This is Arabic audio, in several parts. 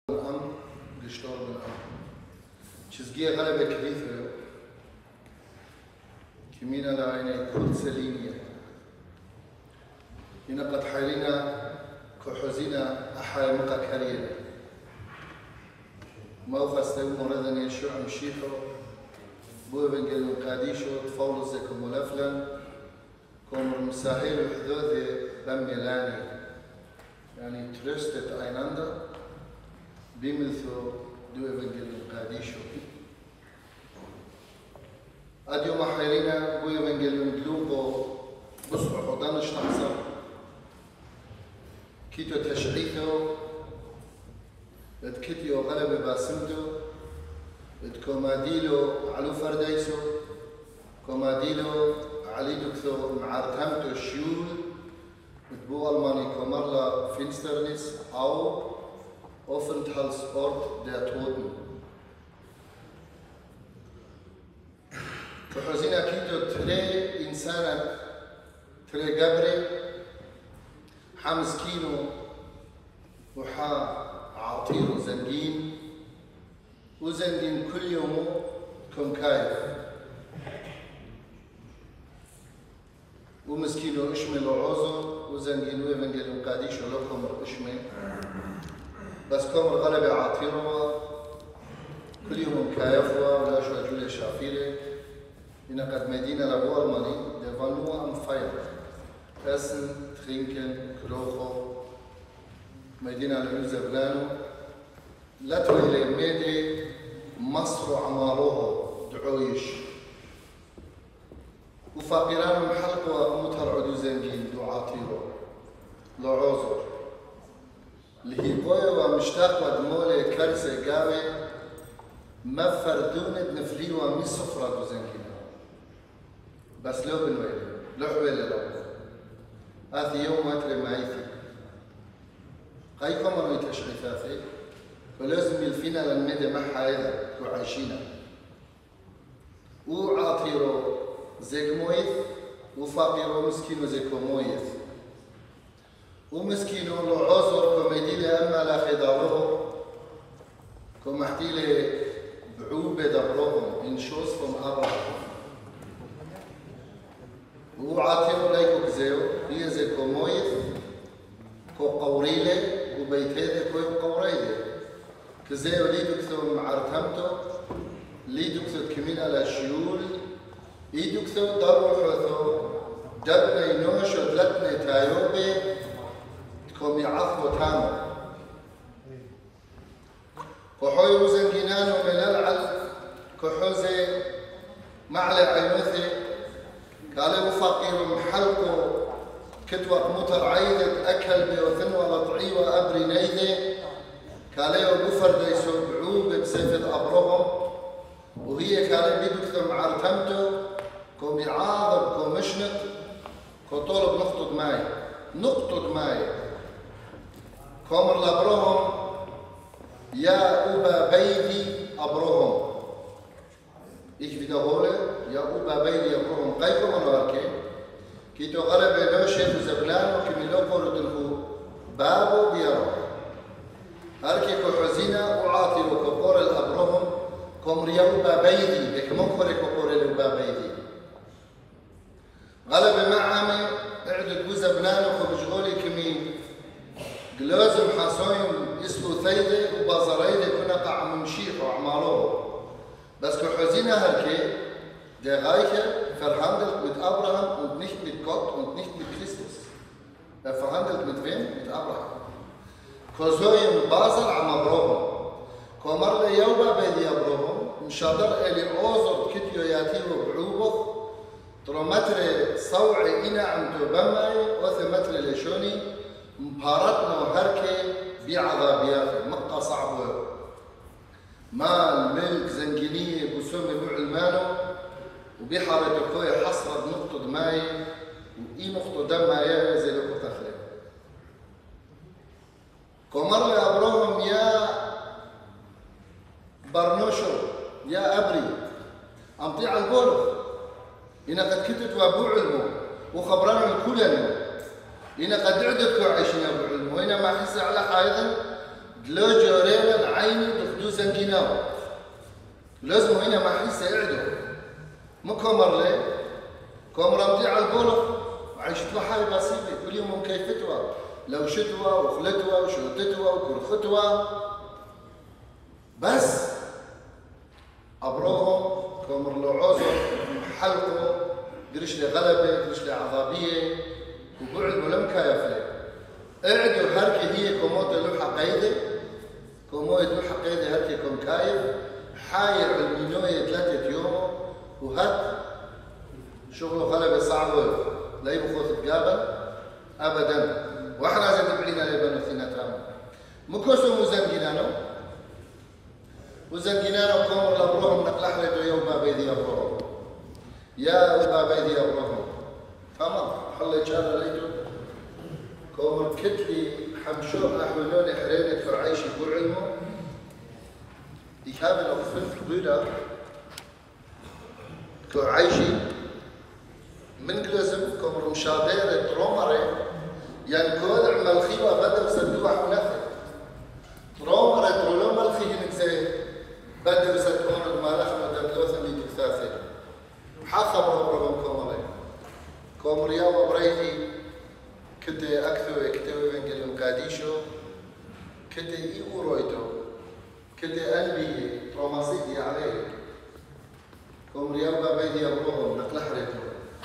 am gestorben am. Çizgiye غلبة كثيرة كمينا لعيني kurze Linie. هنا قد حيرنا كحزينا أحيا مقا كريرة. موقع استوى مرضني يشوع مشيحو بو إبنجل قاديشو تفاول زيكو ملفلا كومر مساهيل وحدوثي بميلاني يعني tröstet einander بمثو دو إبنجل قاديشو أديو محيرنا بو إبنجل مدلوبو بصبح وضانش نحصر كيتو تشعيثو اتكتيو غلب باسمتو اتكوماديلو علو فرديسو كوماديلو علي دكتو معارتهمتو الشيول اتبو ألماني كومرلا فينسترنس أو Aufenthaltsort der Toten. فحزينا كيتو تري إنسانة تري قبري حمسكينو وحا عطيرو زنجين وزنجين كل يوم كم كايف ومسكينو اشمي لعوزو وزنجين ويفنجلو قاديشو لكم اشمي بس كم الغلبة عاطيروا كل يوم كايفوا ولا شو جولة شافيرة إن قد مدينة لابو ألماني دفنوا أم فاير essen, trinken, krocho مدينة لنوزبلانو لا تولي ميدي مصر عماروه دعويش وفاقرانهم حلقوا متر عدو زنجين دو عاطيرو لعوزر لهيقوي ومشتاق ودمولي كارثة قاوي ما فردون بنفلي ومي صفرة دو زنجين بس لو بنويلي لو حويلي لو آثي يوم أتري معيثي قايكم أنو يتشعيثاثي ولازم يلفينا للمدى محا إذا وعايشينا وعاطيرو زيك مويث وفاقيرو مسكينو زيكو مويث ومسكينو لو عذر كوميديلي أما لا خضاره كومحتيلي بعوبة دبرهم إن شوصفهم أبعهم وعاطيرو لايكو كزيو هي زيكو مويث كو قوريلي وبيتهيدي كو قوريلي كزيو ليدو كثو معرتمتو ليدو كثو كمين على شيول ليدو كثو دارو حوثو دبني نوشو دلتني تايوبي كومي عفو تامو كحوي وزنجينانو من العل كحوزي معلى عينوثي قالوا فقير محلقو كتوة متر عيدة أكل بيوثن ولطعي وأبري نيدي قالوا بفر ديسو بعوب بسيفة أبرهم وهي قالوا بيدكتو معرتمتو كو بيعاضب كو مشنط كو طولب نقطة ماي كومر لابرهم يا أبا بيدي أبرهم إيش في دهولة يا أبا بيدي أبرهم قيكم أنواركي كيتو غرب نوشة زبلان وكملو قردنه بابو بيرو هاركي كو حزينة وعاطي وكبور الأبرهم كومر يا أبا بيدي لك مخوري كبور الأبا بيدي غلب معامي اعدد وزبلان وخبجغولي كمين قلوزم حاسوين يسلو ثيدي وبازريدي كنا قاع ممشيح وعماروه بس كو حزينة هركي دي غايكة verhandelt mit Abraham und nicht mit Gott und nicht mit Christus. Verhandelt mit wem? Mit Abraham. كوزوين بازر عم أبروهم كومر لي يوبا بيدي أبروهم مشادر إلي أوزر كتيو ياتيو بعوبه ترومتري صوعي إنا عمتو بماي وثمتري لشوني مبارتنا وهركي بعضا بيافي مقا صعبه مال ملك زنجينية بسومي بعلمانو وبحارة كوي حصرت نقطة ماي وإي نقطة دم ماي زي لكو تخلق كومر لي أبروهم يا برنوشو يا أبري أمطيع البولو إنا قد كتت وابو علمو وخبرانو الكلانو إنا قد عدتكو عايشين أبو علمو هنا ما حس على حايضا دلو جورينا عيني دخدو زنجيناو لازم هنا ما حيسة اعدو مو كومر ليه كومر مضيع البولخ وعيشت له حالة بسيطة كل يوم مكيفتها لو شتوى وخلتوى وشوتتوى وكرختوى بس أبروهم كومر لو عوزر حلقه قرش لي غلبة قرش لي عذابية وقعد ولم كايفلي اعدوا هركي هي كوموت لوحة قيدة كوموت لوحة قيدة هركي كوم كايف حاير المينوية 3 يوم وهد شغله غلبة صعبة لا يبخوث تقابل أبدا واحنا زي تبعينا لبنو ثيناتام مكوسو مزنجينانو وزنجينانو كومر لابروهم نقلح لدو يا وبابي دي أبروهم يا وبابي دي أبروهم تمام حل جارة ليدو كومر كتلي حمشو أحولوني حرينة كرعيش يقول علمه يكابل أغفلت بيدا كرعيشي من قلزم كومر مشادير ترومري يعني كل عمل خيبة بدل سدوح ونفي ترومري ترولو ملخي نكسي بدل سدوح ما لحمة دلوث اللي تكثاثي حاخب ربهم كومري كومريا وبريتي كنت أكثو اكتوي من قلم قاديشو كنت إيقورويتو كنت أنبي تروماسيدي عليه كومريا وبابيدي أبروهم نقل حريتو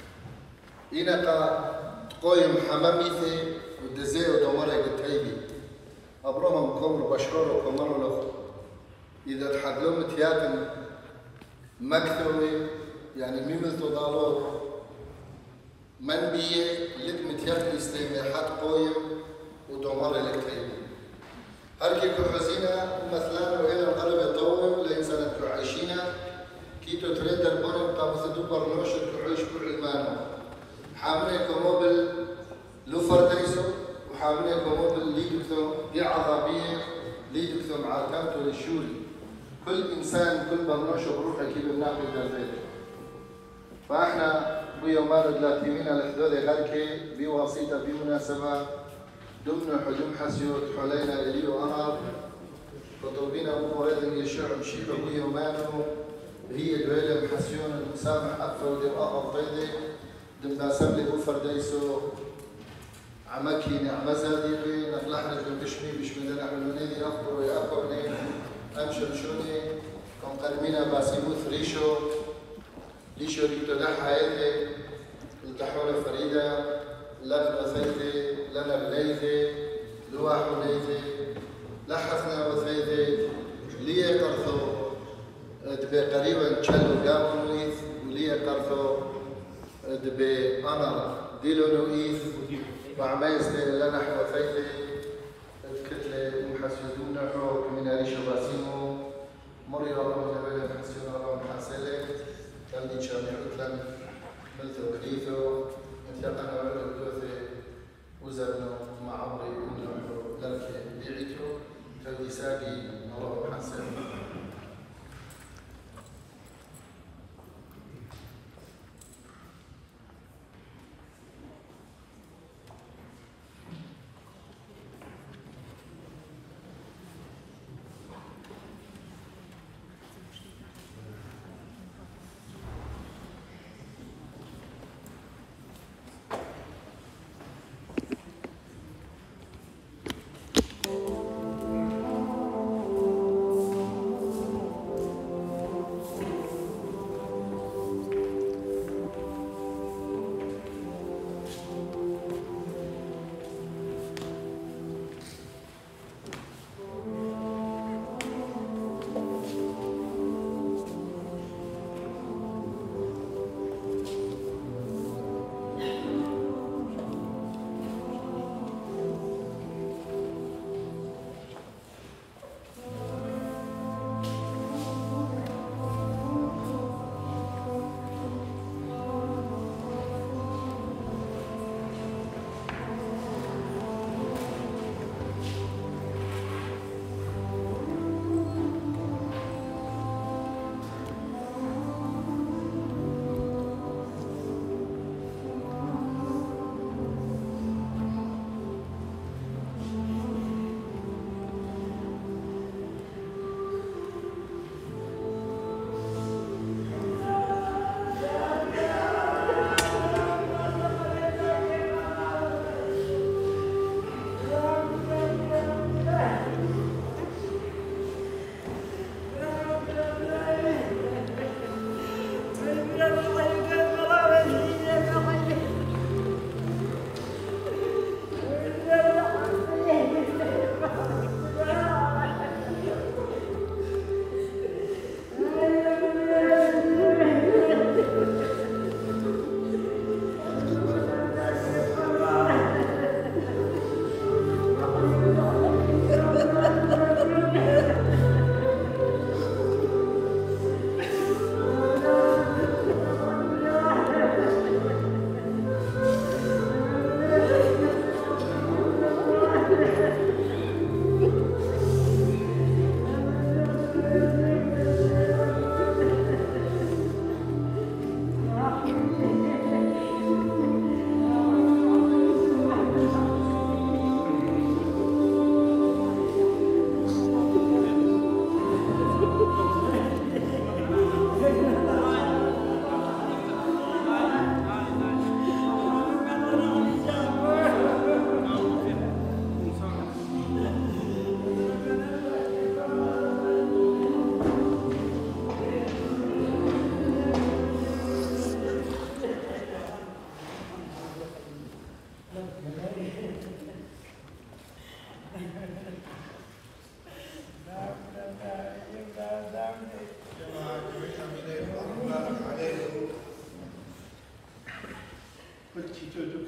إنقا قويم حماميثي ودزي ودمري قتايبي أبروهم كومر بشرور وكومر لخ إذا تحدلهم تياتن مكثوي يعني ميمثو ضالو من بيه لك متياتن يستيمي حد قويم ودمري لكتايبي هركي كحزينة مثلا وإلى القلب يطوم لإنسانة كعيشينا كيتو تريدر بونم قامثدو برنوش كعيش كعلمانو حاملة كموبل لوفرديسو وحاملة كموبل ليدكتو بعضابية ليدكتو مع كامتو للشوري كل إنسان كل برنوش بروحه كيف بناقل دالبيت فإحنا بيومان دلاتيمين الحدود غاركي بواسطة بمناسبة ضمن حجم حسيوت حولينا إلي وأنا وطلبينا أموريد يشوع مشيبه بيومانو هي دويلة محسيون المسامح أكثر دي وأقل طيدي دمنا سملي بفرديسو عمكي نعمة زاديقي نطلعنا في بشمي بشمي نعمل منيدي أخبر ويأخبرني أمشر شوني كم قرمينا باسيموث ليشو ريتو ده حياتي التحولة فريدة لنا وثيثي لنا بليثي لواح وليثي لحثنا وثيثي ليه قرثو دبي قريبا تشلو قاموا نويث وليه قرثو دبي أنا ديلو نويث وعمايز لنا حوثيثي الكتلة محسيدون نحو كميناري شباسيمو مري الله نبيل محسيون الله محسيلي تلدي شامي عطلن ملثو كريثو انتقنا وعلو الدوثي وزرنو مع عمري ونحو لركي بيعيتو تلدي ساقي الله محسيلي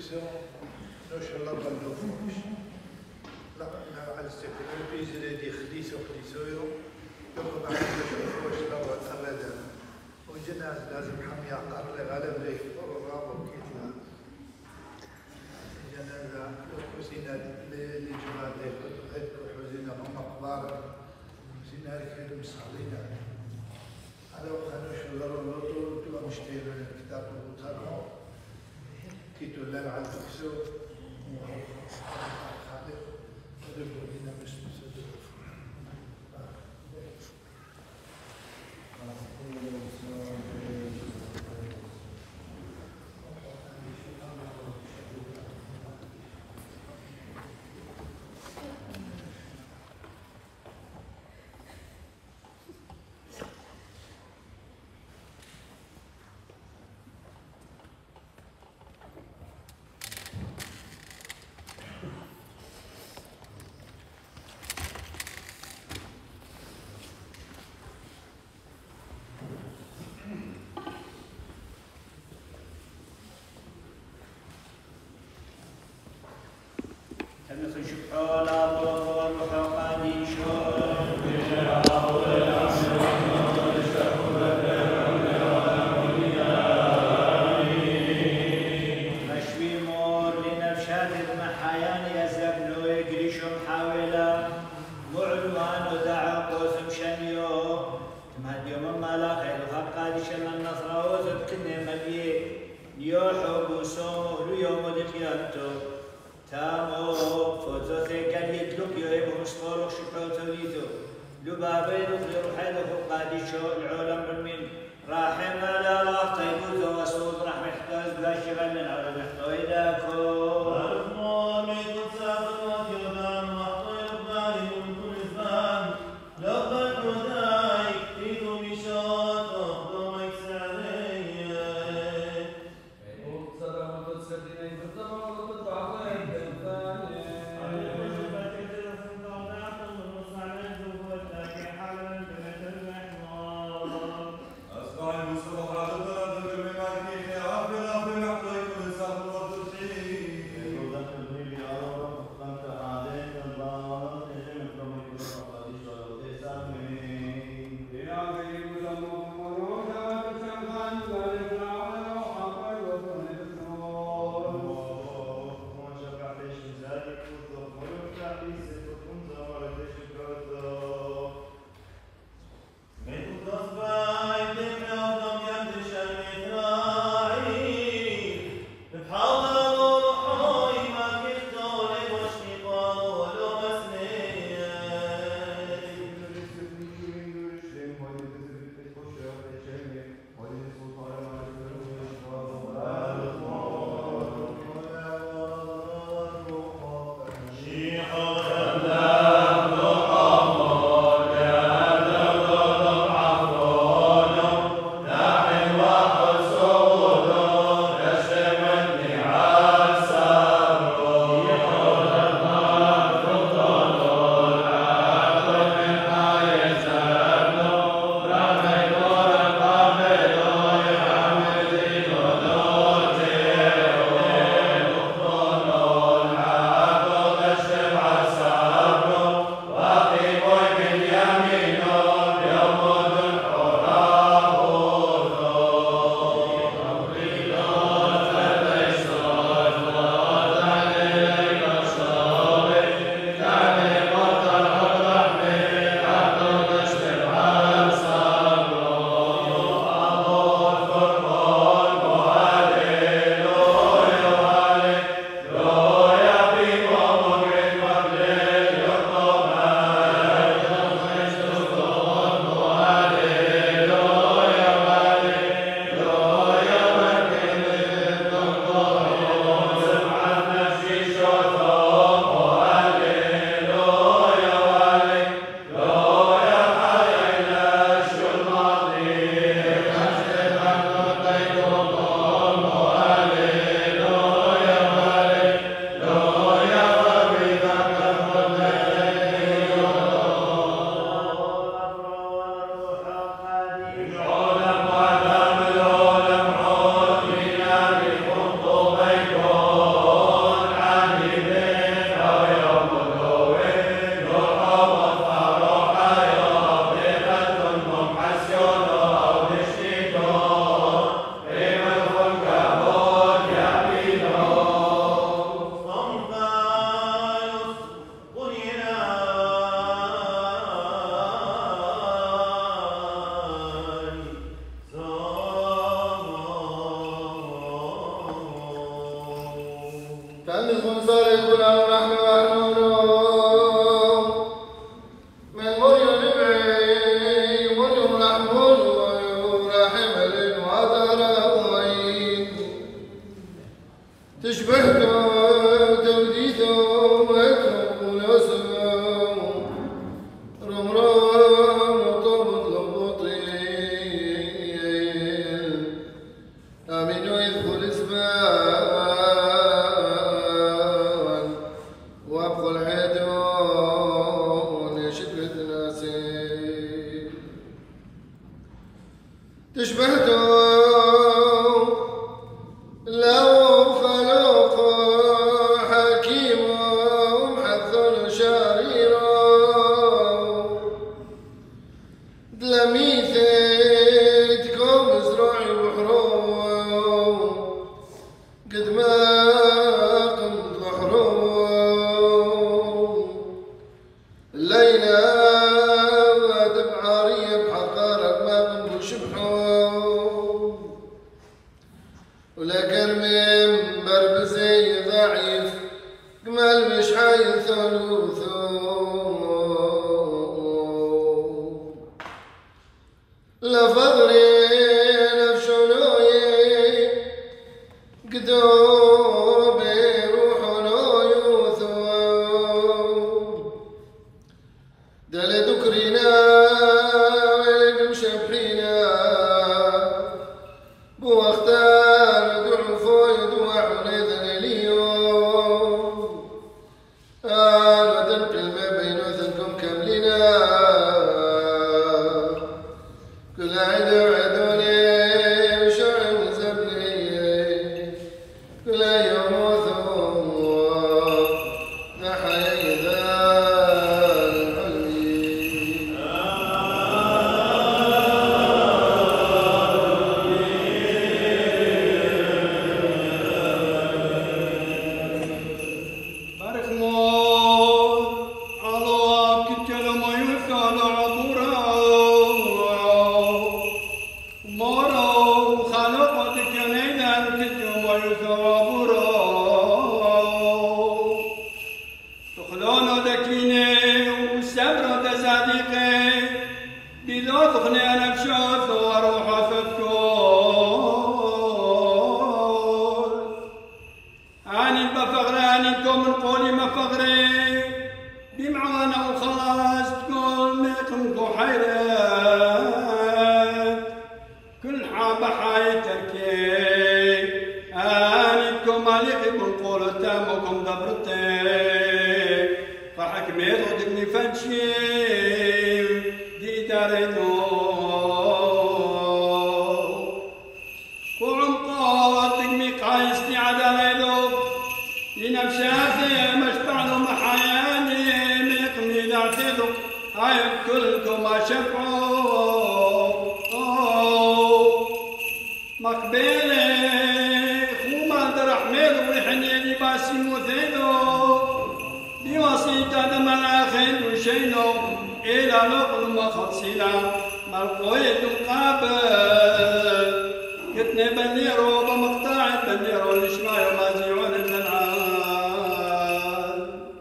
Luxor, نوش الله بالنفوش. لا على السكر البيزل دي خليسو خليسويو يقوم على النفوش لا أبدا وجناز لازم حمي عقار لغالب ليك ورابو كيتنا جنازة وحسينا لجماعة ليك وحسينا هم أخبار حسينا لك المصالين على وخانوش الله اللطو تبقى مشتهر الكتاب وطارو كيتو لنا على الفكسو خالق ودبو لنا مش مسدد أصبح المصطفى تشبهته لو خلق حكيم ومحذر شريرا دلميثتكم زرعي بحرو قد ما قمت بحرو الليلة تبعارية بحقارك ما قمت شبحو ولا كرمي بربزي ضعيف قمال مش حايل ثلوثو لا فضري نفشلوي قدوبي روحنا يوثو دل دكرنا ولقم شبحينا بوختار دعفو يدوع ونذن اليوم وتنقل ما بين وثنكم كاملنا كل عدو عدوني وشعب زبني كل يوم وثوم نحيي ذا العلي بارك الله الله كتل ما يثال عبورا مرا خلقتك نيدا كتل ما يثال عبورا تخلون دكيني وسبر دزاديقي بذو ثخني انا بشوث واروح فتكون اني بفغرانكم من قولي ما فغري بمعوانا وخلاص تكون ميقمكو حيرات كل حابة حايتركي انيتكم ماليقي بنقول تامكم دبرتي فحكميت ودقني فنشي دي دارينو وعمقات دقمي قايستي عداليدو لنفساتي مشبعلو محياني ميقني ذاتيدو هاي كلكم ما شفعوا مقبيلي خوما درحميدو ويحنيني باسي مثيدو بواسطة دمنا خيل وشينو إلى نقل مخصينا ملقوية قابل كتني بنيرو بمقطع بنيرو لشمايو مازيعون الزنعان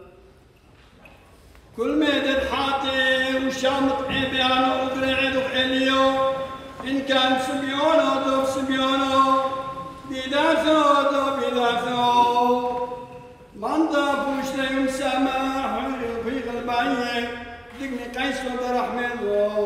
كل ميدد حاطي وشامط عبيانو وقريعد وحليو إن كان سبيونو دوب سبيونو بيداثو دوب بيداثو من ضافوش ليوم سماح في قلبي دقني قيس وبرحمن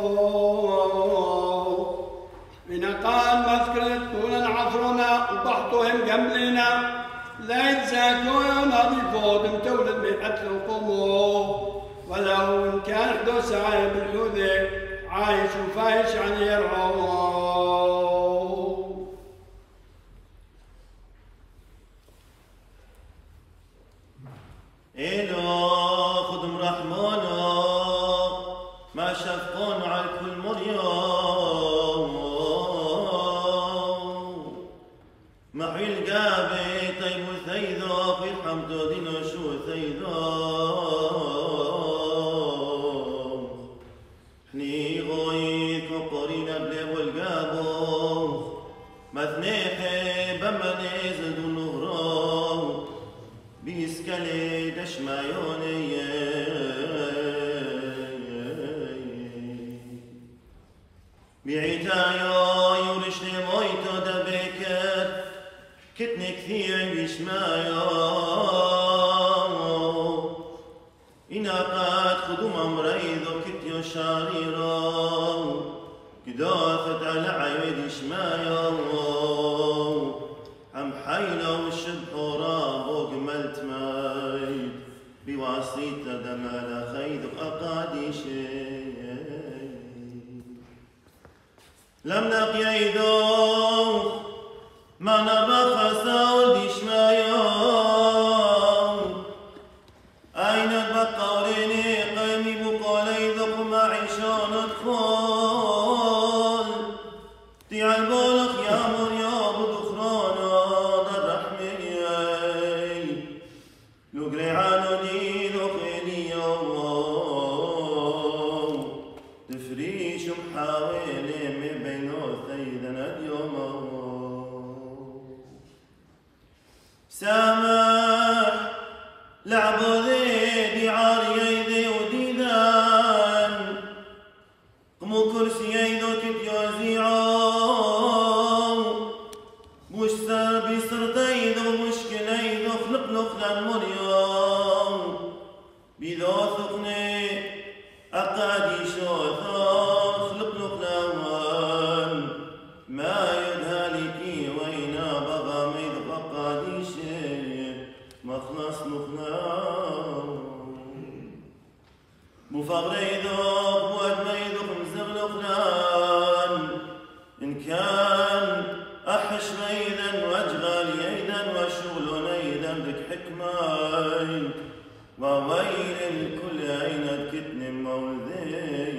من قال مذكرة طول العفرنا وضحطهم قبلنا لا يتزاكون نظيفو دم تولد من قتل وقومو ولو إن كان حدوث عايب الحوذي عايش وفايش عن يرعو إلو خدم رحمانو ما شفقون على كل مريم محي القابي طيب ثيذو في الحمد دينو شو ثيذو حني غويك وقرينا بليب والقابو مثنيحي بمنيز دون نهرو بيسكالي دشمايوني بعتايا يورشني مويتو دبكت كتني كثير بيشمايا إنا قد خدوم أمريضو كتيو شاريرا كدافت على عيد شمايا عم حينا والشبح ورابو قملت مايد بواسطة دمانا خيد أقادي شي لم نقيدو ما نربخ ساول ديش ما يوم أين بقوليني قيمي بقولي ذق معيشان ادخل تيع البولخ يا مريم دخرانا در رحمي لقري عنوني ذقيني يوم تفريش محاولي من بينو ثيدنا اليوم سامح لعبو ذي عاري ذي وديدان قمو كرسي ذو تتيوزيعو بوش سر بسرطي ذو مشكلي ذو خلق نخلا مريم بذو ثقني أقادي شوثا خلق نخلا ما يدهالكي وينا بغا ميذ بقادي شيء مخلص نخلا مفغري ذوق بود ميذوق مزغ نخلان إن كان أحش ميدا واجغل ييدا وشغل نيدا بك حكمين وويل الكل أين الكتن مولدي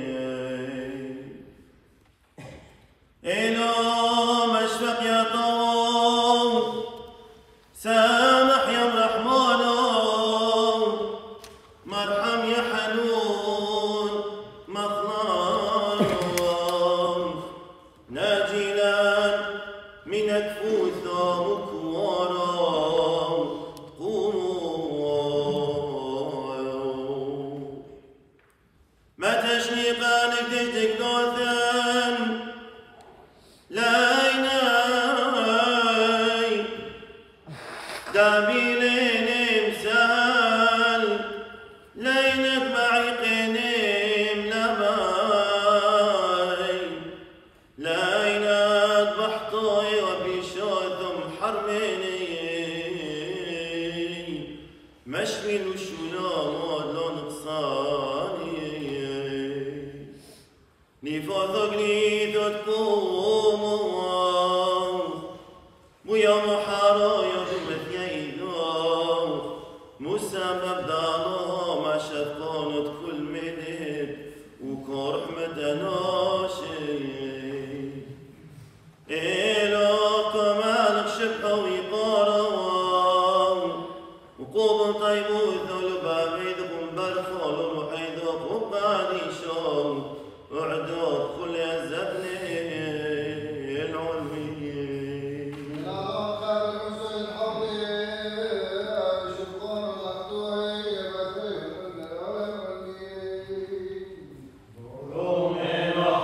إلو مشفق يا طوم سامح يا رحمن مرحم يا حنون مخلان ناجلا من أكفوث مكوارا قوموا ما تشنيقانك تشتك دوثا لا يناي دابيلين امسال لا ينتبعي قينيم لماي لا ينتبحطوي وبيشوثم حرميني مشمل الشلام ودلو نقصاني نفوثك ليثو تقوم ويا محارا يا دمت يايدو مسبب دالو ما شفقانت كل مدد وكرح متناشي إلى كمالك شبه ويقارا وقوم طيب وذل بابيدكم برخول وحيدك وقاني شوم وعدوك كل يزبني العلمي Romero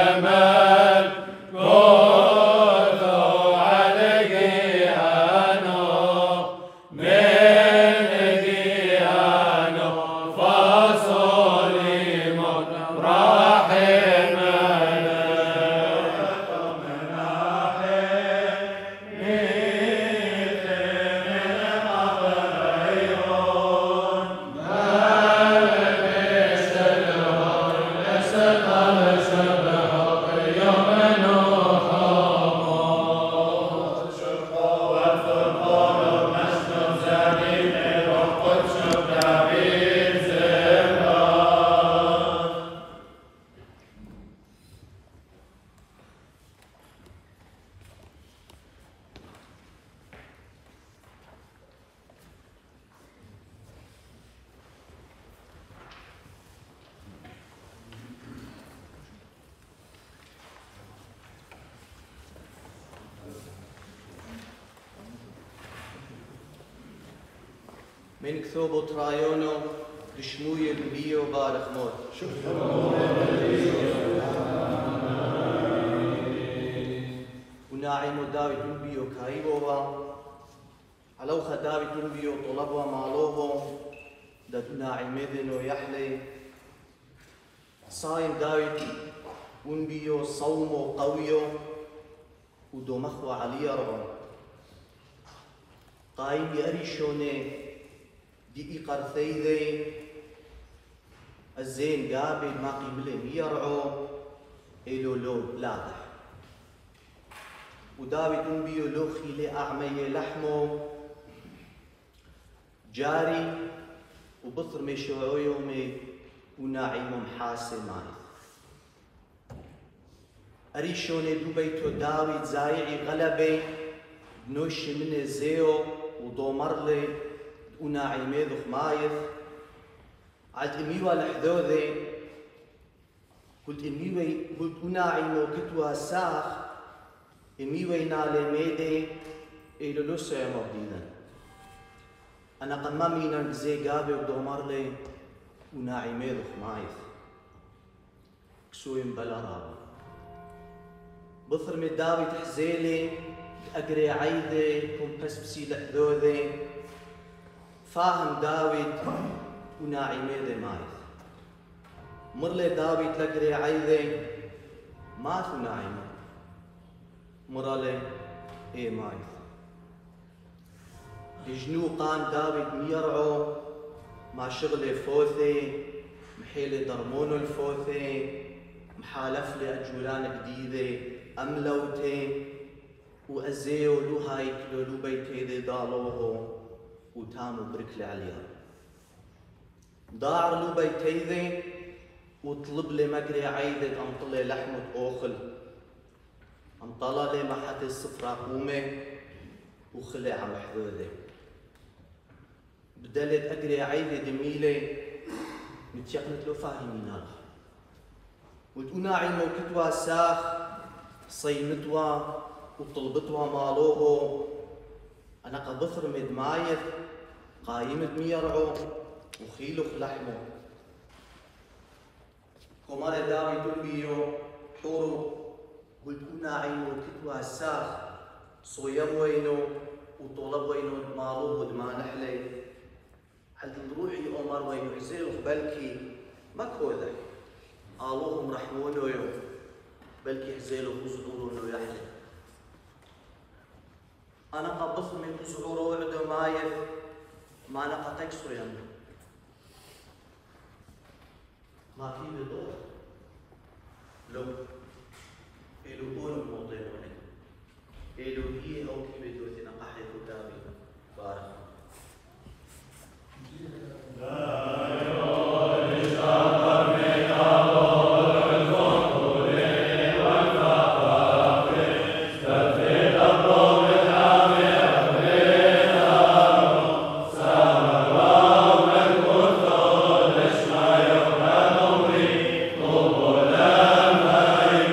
من كثوبو ترايونو دشموي البيو بارخ موت وناعمو داوي تنبيو كايبوها علوخا داوي تنبيو طلبوا مالوهو دا ناعمدنو يحلي صايم داوي ونبيو صومو قويو ودو مخو علي ربو قايم يأريشوني دي قرثيذي الزين قابل ما قبلهم يرعو إلو لو لاضح وداوي تنبيو لو خيلي أعمي لحمو جاري وبطر مشوعو يومي وناعيمو محاسن ماي أريشوني دوبيتو داوي زايعي غلبي بنوش من زيو وضومرلي وناعيمي ذو خمايث عد اميوا لحذوذي قلت اميوي قلت وناعيمو كتوا ساخ اميوي نالي ميدي إلو لسو يا مبديدا أنا قمامينا بزي قابي وضومرلي وناعيمي ذو خمايث كسوين بلا رابا بثر مداوي تحزيلي أقري عيدي كومبس بسي لحذوذي فاهم داويد وناعمي ذي مايث مرلي داويد لقري عيدي ماث وناعمي مرلي اي مايث لجنو قان داويد ميرعو مع شغلي فوثي محيلي درمونو الفوثي محالف لي أجولان جديدة أملوتي وأزيو لو هاي كلو بيتي ذي دالوهو وتامو بركلي عليها ضاعر لو بيتي ذي وطلب لي مقري عيدة أمطلي لحمة أوخل أمطلى لي محت الصفرة قومي وخلع عم حذوذي بدلت أقري عيدة دميلي متيقنت له فاهمين هذا وتقناعي موكتوا ساخ صيمتوا وطلبتوا مالوهو أنا قبثر مدمايث قايمة ميرعو وخيلو لحمو كمال داوي دلبيو حورو قلت قناعي موكتوا ساخ صويم وينو وطلب وينو مالوهو دما نحلي حد روحي أمر وينو يزيلو بلكي مكوذي آلوهم رحمونو يو بلكي حزيلو خزدورونو يحلي أنا قبضت من زعورو وعدو مايف ما أنا قتكسر يمنو ما في بدور لو إلو قولوا موضينوني إلو هي أو كيبتو ثنا قحي كتابي بارك Amen.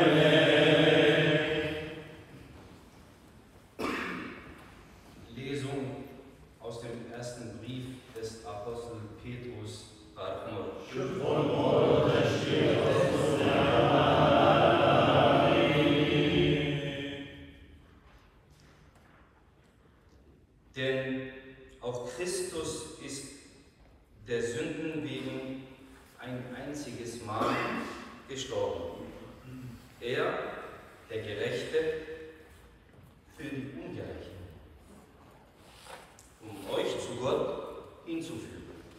einziges Mal gestorben. Er, der Gerechte, für die Ungerechten, um euch zu Gott hinzuführen.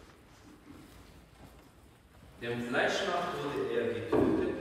Dem Fleisch nach wurde er getötet,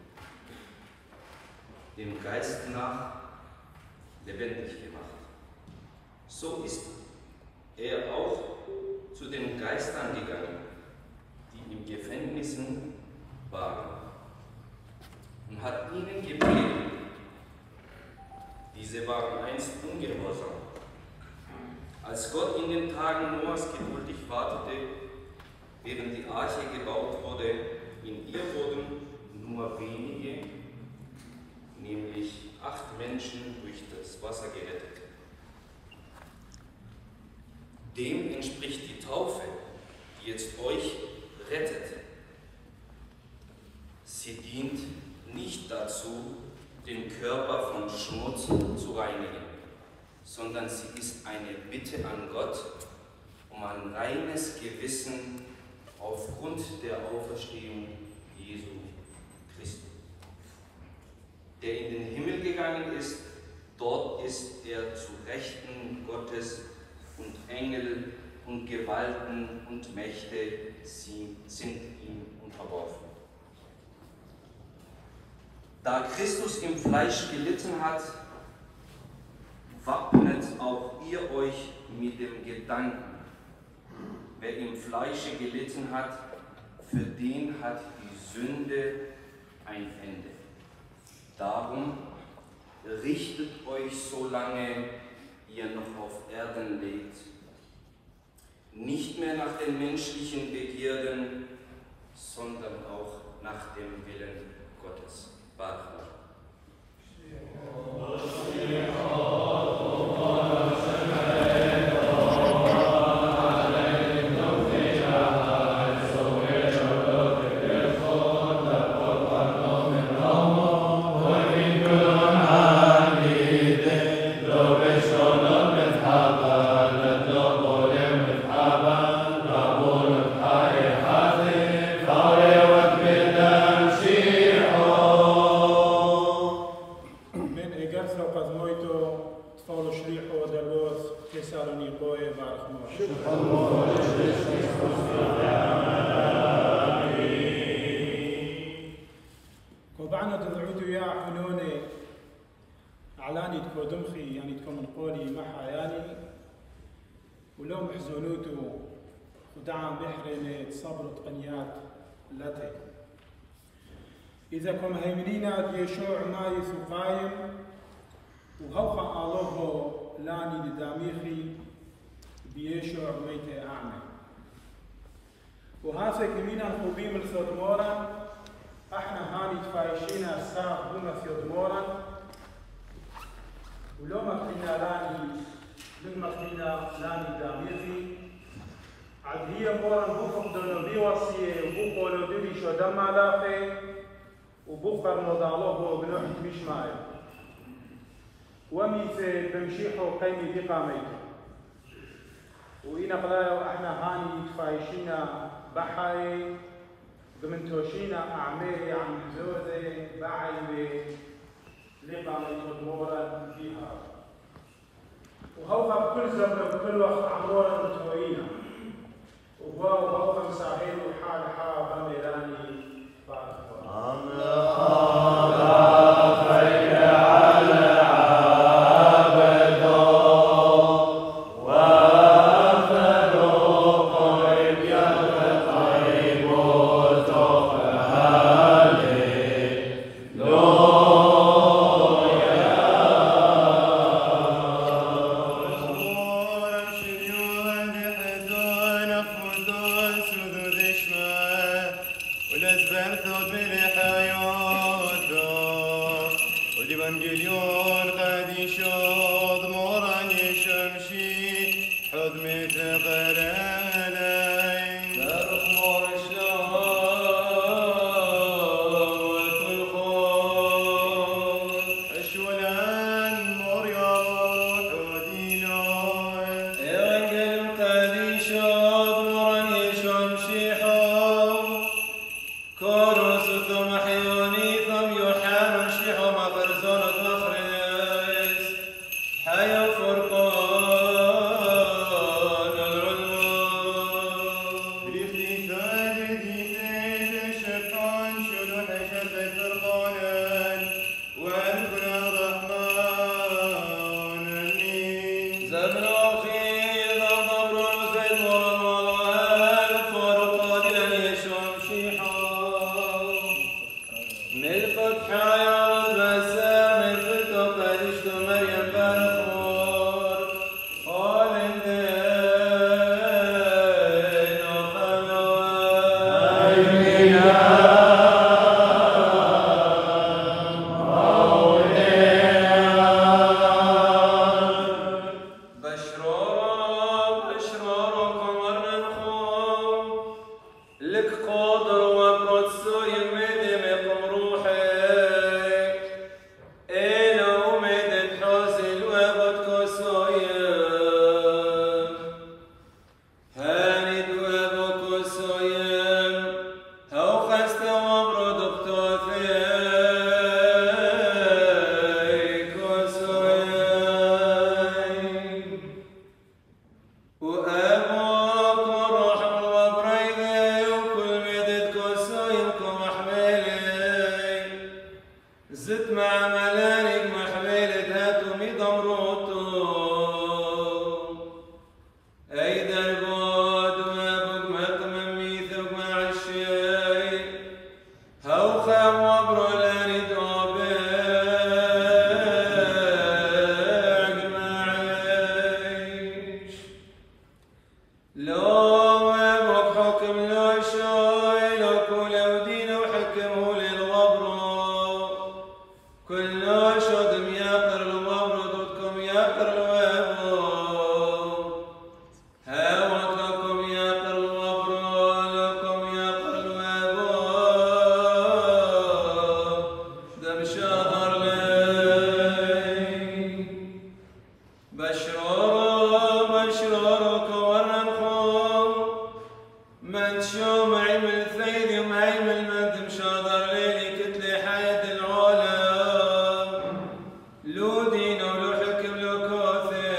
dem Geist nach lebendig gemacht. So ist er auch zu den Geistern gegangen, die in Gefängnissen waren, und hat ihnen gepredigt. Diese waren einst ungehorsam. Als Gott in den Tagen Noahs geduldig wartete, während die Arche gebaut wurde, in ihr wurden nur wenige, nämlich 8 Menschen, durch das Wasser gerettet. Dem entspricht die Taufe, die jetzt euch rettet. Sie dient nicht dazu, den Körper von Schmutz zu reinigen, sondern sie ist eine Bitte an Gott um ein reines Gewissen aufgrund der Auferstehung Jesu Christi, der in den Himmel gegangen ist. Dort ist er zu Rechten Gottes, und Engel und Gewalten und Mächte sind ihm unterworfen. Da Christus im Fleisch gelitten hat, wappnet auch ihr euch mit dem Gedanken: Wer im Fleische gelitten hat, für den hat die Sünde ein Ende. Darum richtet euch, solange ihr noch auf Erden lebt, nicht mehr nach den menschlichen Begierden, sondern auch nach dem Willen Gottes. Baruch. إذا كم هيمنينا يشوع ماي ثقايم وهوخا آلوه لاني لداميخي بيشوع ميت أعمى وهاسا كمينا خوبيم الثودمورا احنا هاني تفايشينا ساق بوما ثودمورا ولو ما فينا لاني لما فينا لاني داميخي عاد هي مورا بوفق دونو بيوصيه وبوفق لو دوني شو دم علاقه وبوفر نضالوه بنوح مش ماي وميث بمشيحو قيمي بقاميته وإنا قلايا وإحنا هاني تفايشينا بحاي بمنتوشينا أعمالي عن زوزي بعي لقاميته دمورا فيها وهوها بكل زمن وبكل وقت عمرورا متوينا وهوها مساعين وحال حاب ميلاني بارك ست مع ملانك محملة هاتو ميضم روتو أي دربود وابوك مقمم ميثوك مع الشي هاو خام وابرو لاني دوبك معيش لو وابوك حكم لو شوي لو كولو دين وحكمه للغبرو كل شدم يقر الغبرو ضدكم يقر الوابو هاوتكم يقر الغبرو لكم يقر الوابو دم شهر لي بشرورو كورنخو من شو معي من الثيد ومعي من المندم شاطر ليلي كتلي حياة العالم لو دين ولو حكم لو كوثي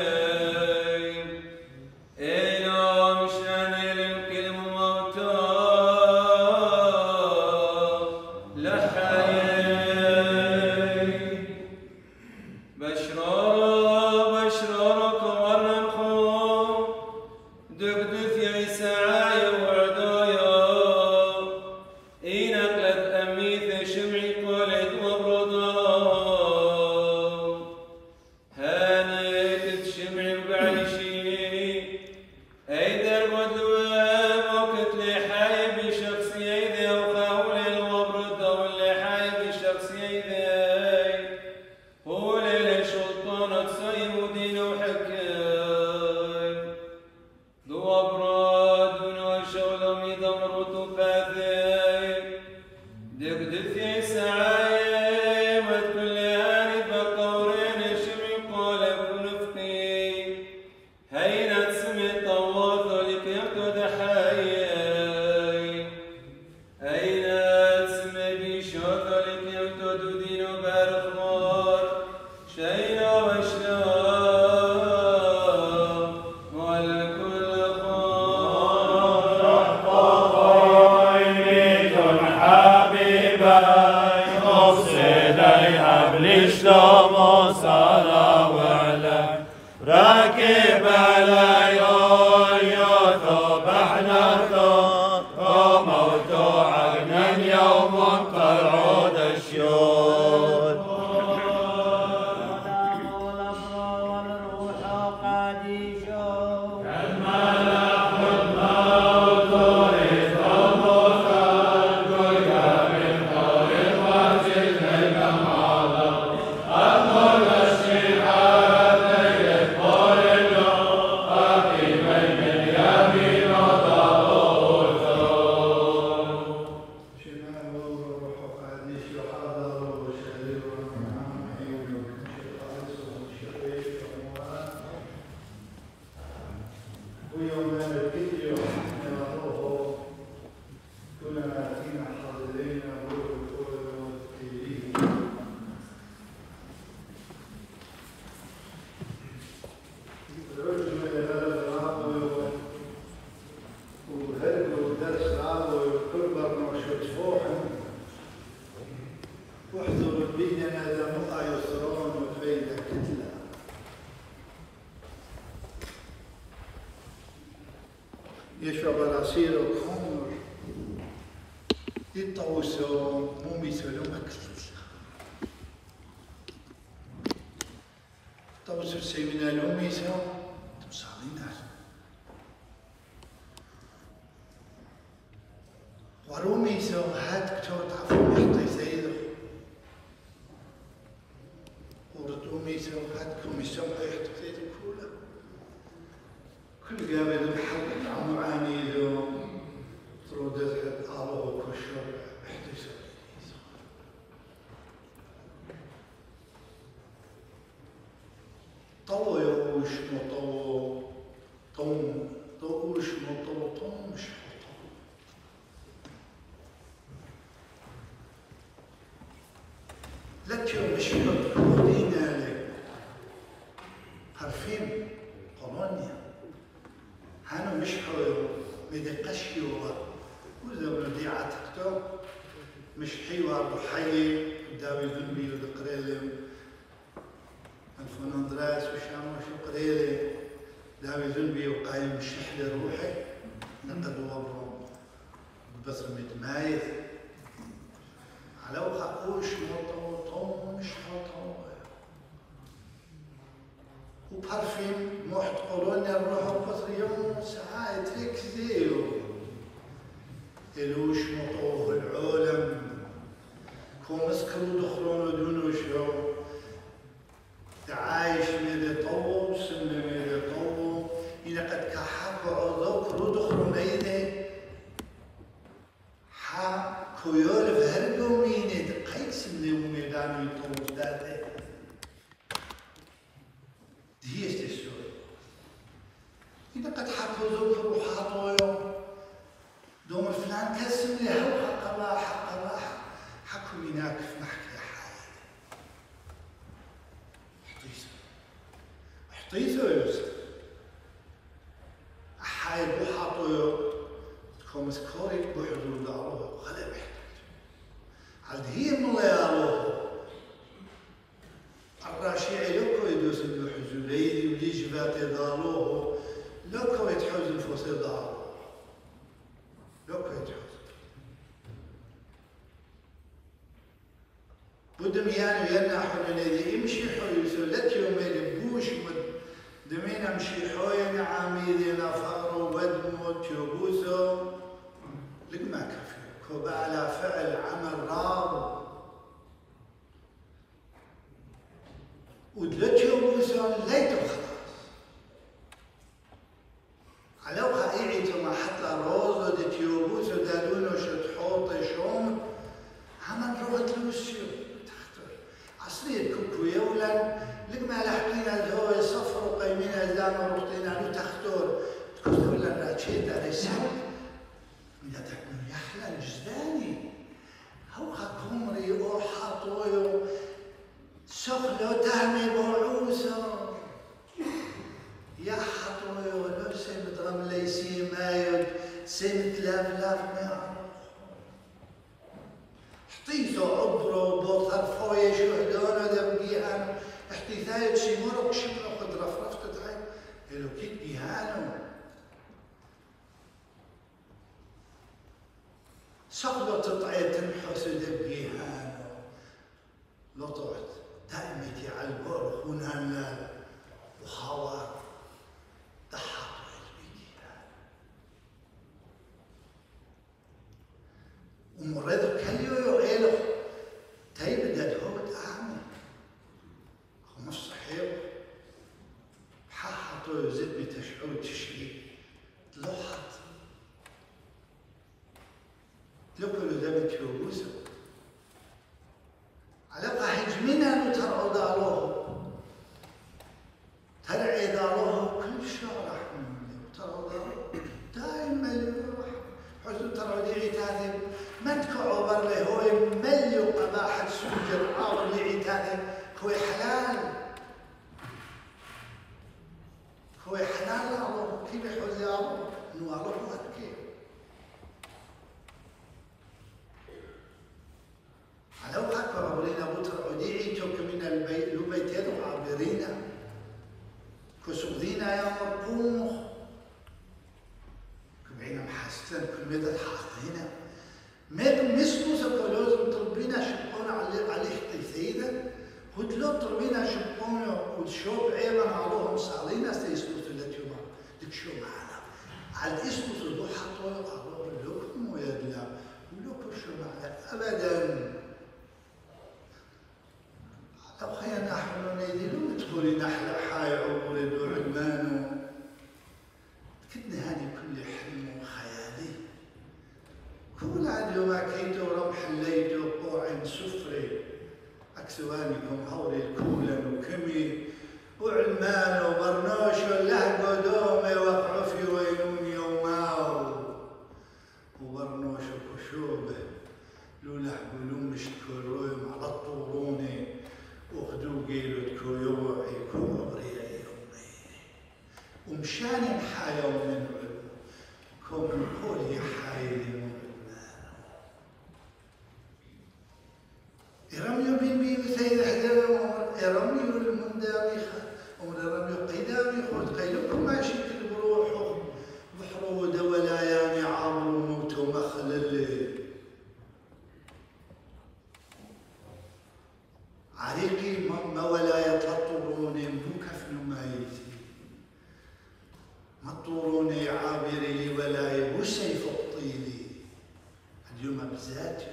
إلو مشان الكلم موتو لحيي بشرورو كورنخو دقدث يا سعاي وعدويا إنقلت أميث شمعي قولت وبرضا هانيت شمعي وبعيشي أي دربود الوام وكتلي حي بشخصي ذي وخاول الوبرضا واللي حي بشخصي ذي هو ليلة شلطانة صيم ودين وحكم دو أبراد ونوشولهم يدمروا تفاثي دقدث يا سعاي ما تكل هاني بقورين شمي قولك ونفقي هينا تسمي طواثو لك يبدو دحايي هينا تسمي بيشوثو لك يبدو دودين وبارخمار شينا وشنا شلوم صار وعلا راكب على يوثو بحنثو وموتو عقنا يوم طلعود الشيوط يشرب العصير والخمر يطوسوا مو بيسولوا مكسوس طوسوا سيمنا لوميسو توصلين وروميسو هاد كتور تعرفوا يحطي سيده وردوميسو هاد كوميسو يحطي سيده كولا كل قابل بحق عم عانيدو طرودت على كشر احتسب طو يوش مطو طوم طوش مطو طوم مش مطو لك يوم مش مطلوبين لك حرفين قولونيا هانو مش حلو مدقشي وإذا بدي عتقته مش حيوة بحي داوي ذنبي ودقريلي الفنندراس وشاموش وقريلي داوي ذنبي وقايم شحل روحي نقد وبرم بصر متمايز على وخاقوش مطوطو مش حطو وبحرفين موحد قولوني الروح وبصر يوم ساعات هيك زيرو الوش مطوه العالم كو مسكرو دخلون ودونو شو تعايش ميدي طو سمي ميدي طو إذا قد كحاكو عوضو كرو دخلون ايدي حا كويول فهرقو ميني دقيق سمي وميدانو يطو ذاتي دي استسوي إذا قد حاكو ذكر وحاطو يوم دوم الفلان كسم لي هو حق الله حق الله حكوا مناك في محكي حايل حطيثو يا أستاذ حايل وحاطو يوم تكون مسكوري بحضور داروه وخلا بحضور عاد هي من الله ياروه الراشيعي لوكو يدوس انه حزوليدي ولي جباتي داروه لوكو يتحوز الفوسي داروه لوكو يتحوز بدم يانو ينا حول الذي يمشي حول يسولت يوم يلبوش دمين امشي حوين عاميدي نفار ودموت يبوسو لك ما كفي كوبا على فعل عمل راض ودلت يبوسو ليتو خلاص على وخائعي ما حتى روزو دت يبوسو دادونو شتحوطي شوم عمل روت لوسيو عصرية كوكو يولا لك ما لحقينا الهوى صفر وقيمين الزام ورقتين عنو تختور تكتور لنا تشيد على السحب من تكون يحلى الجزداني هو خاكمري او حاطويو سخلو تهمي بعوسو يا حاطويو لو سيمت رملي سيمايد سيمت لاف ما يعرف حطيتو عبرو بوطر فوية شهدونو دبقيهانو احتثايت شمرك شمرو قد رفرفت تعي إلو كيت بيهانو سقلو تطعي تنحس دبقيهانو لطعت دائمتي على البور خونان وخوار ضحط البيهانو ومرد كليو يغيلو تيبدأ هوت أعمل خمس صحيح حاحطو زدني تشعور تشري تلوحط لكل ذبت يوبوسو على قاحجمنا نترعو دالوه ترعي دالوه كل شهر أحمد وترعو دالوه دائما يروح حزن ترعو دي عتاذب مدكعو برلي هو مليو قباحة سجر عاور لي عتاذب هو حلال هو حلال الله كيف يحوز يا الله انه الله كيف على وقت عبرينا بطر عديعي توك من البيت لبيتين وعبرينا كسودينا يا مرقوخ كبعينا محسن كل مدى حاطينا ميكم مسلو سكولوزم طلبينا شبقونا عليه تيثيدا ودلو طلبينا شبقونا وشوب عيبا عضوهم صالينا سيسلوث التيوما لك شو معنا على الاسلوث دو حطوا عضوهم لكم ويدلا ولكم شو معنا ابدا لو خيانا نحن نيدلو ندخلي نحلى حاي عبوري دو عدمانو كدنا هذه كل حلم وخيالي كل عاد يوم كيتو رمح الليتو قوع سفري أكسوانكم هوري الكولا وكمي وعلمان وبرنوش واللهق دومي وقعفي وينون يوماو وبرنوش وكشوبه لو لحقوا لو مشتكرويم على الطوروني وخدو قيلو تكويوعي كوبري يومي ومشاني محايا ومن علو كوم نقول يا حايلي يرمي حقيقي ما ولاية تطوروني مو كفن مايتي ما تطوروني عابري لي ولاية مو سيف الطيلي اليوم بذاتي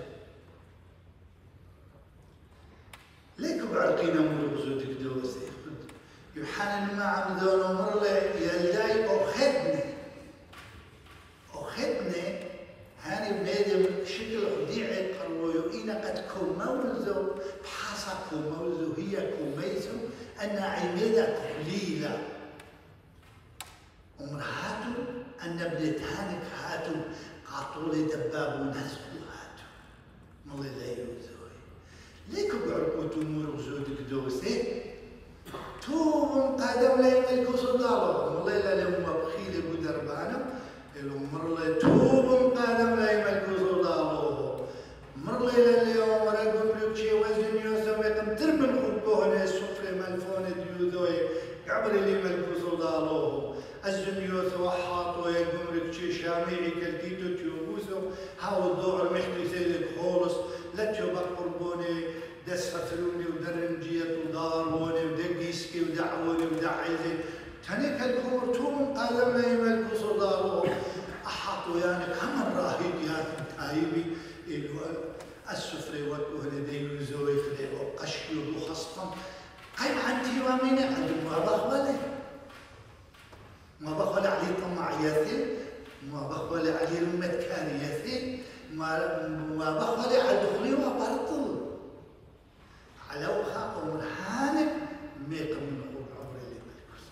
ليك بعرقينا مرغزو دكدوزي يوحنا ما عم دون مرلي يلداي أخذني هاني بنادم شكل خديعي قرويو إنا قد كوموزو بحاسا كوموزو هي كوميزو أن عميدة قليلة ومرهاتو أن بنتهانك هاتو قاطولي دباب ونهزو هاتو مالي لا يوزوي ليكو بعرقو تمور وزودك دوسي توم قادم لي ملكو صدالو مالي لا لهم بخيلي بدربانو مرلي توب قادم لا يملكو صدالو مرلي اليوم رقم لكشي وزن يوسف يقم تربن خبوهن السفري ملفون ديوذوي قبل اللي ملكو صدالو الزن يوسف وحاطو يقم لكشي شامعي كالكيتو تيوبوسو هاو الدوعر محكي سيدك خولص لا تشوبك قربوني دس فتروني ودرنجية وداروني ودقيسكي ودعوني ودعيزي تانيك الكور توم قادم لا يملكو صدالو أحاطوا يعني كم الراهب يعني تايبي الوان السفري والكهنة دينو زوي خلي وقشكي وخصفا قيم عندي وامين عندي ما بخولي علي طمعياتي ما بخولي علي المتكانياتي ما بخولي على دخولي وبرطل على وخاق ومنحانب ميق من خوب عمري اللي ملكوس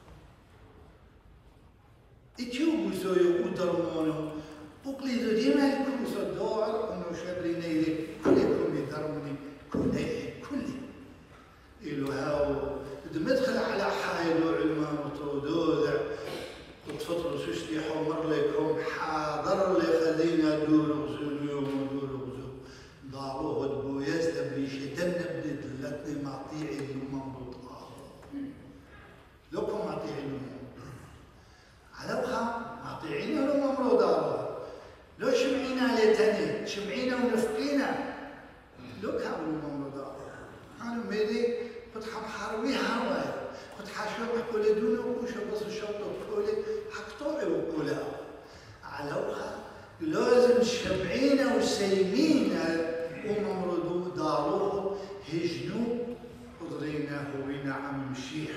اتيوبو زوي ودرمونو وقليدو ديما الكوسو الدوار انو شابريني لك كلكم يدرمني كلي إلو هاو دمدخل على حايلو علمان وطودوذع وتفطروا سوشتيحو مر لكم حاضر لي خلينا دورغزو اليوم ودورغزو ضاعوه دبو يزدب لي شدن بدي دلتني معطيعي اللومان بطاق لكم معطيعي اللومان على بخا معطيعين اللومان برو لو شمعينا لتاني شمعينا ونفقينا لو كامل اللومان برو أنا ميدي كنت ححاربي هواي كنت حاشوب حكولي دونه وكوشة بس الشوطة وكولي حكطوعي وكولا على وخا لازم شمعينا وسيمينا وممردو داروه هجنو قدرينا هوينا عم مشيح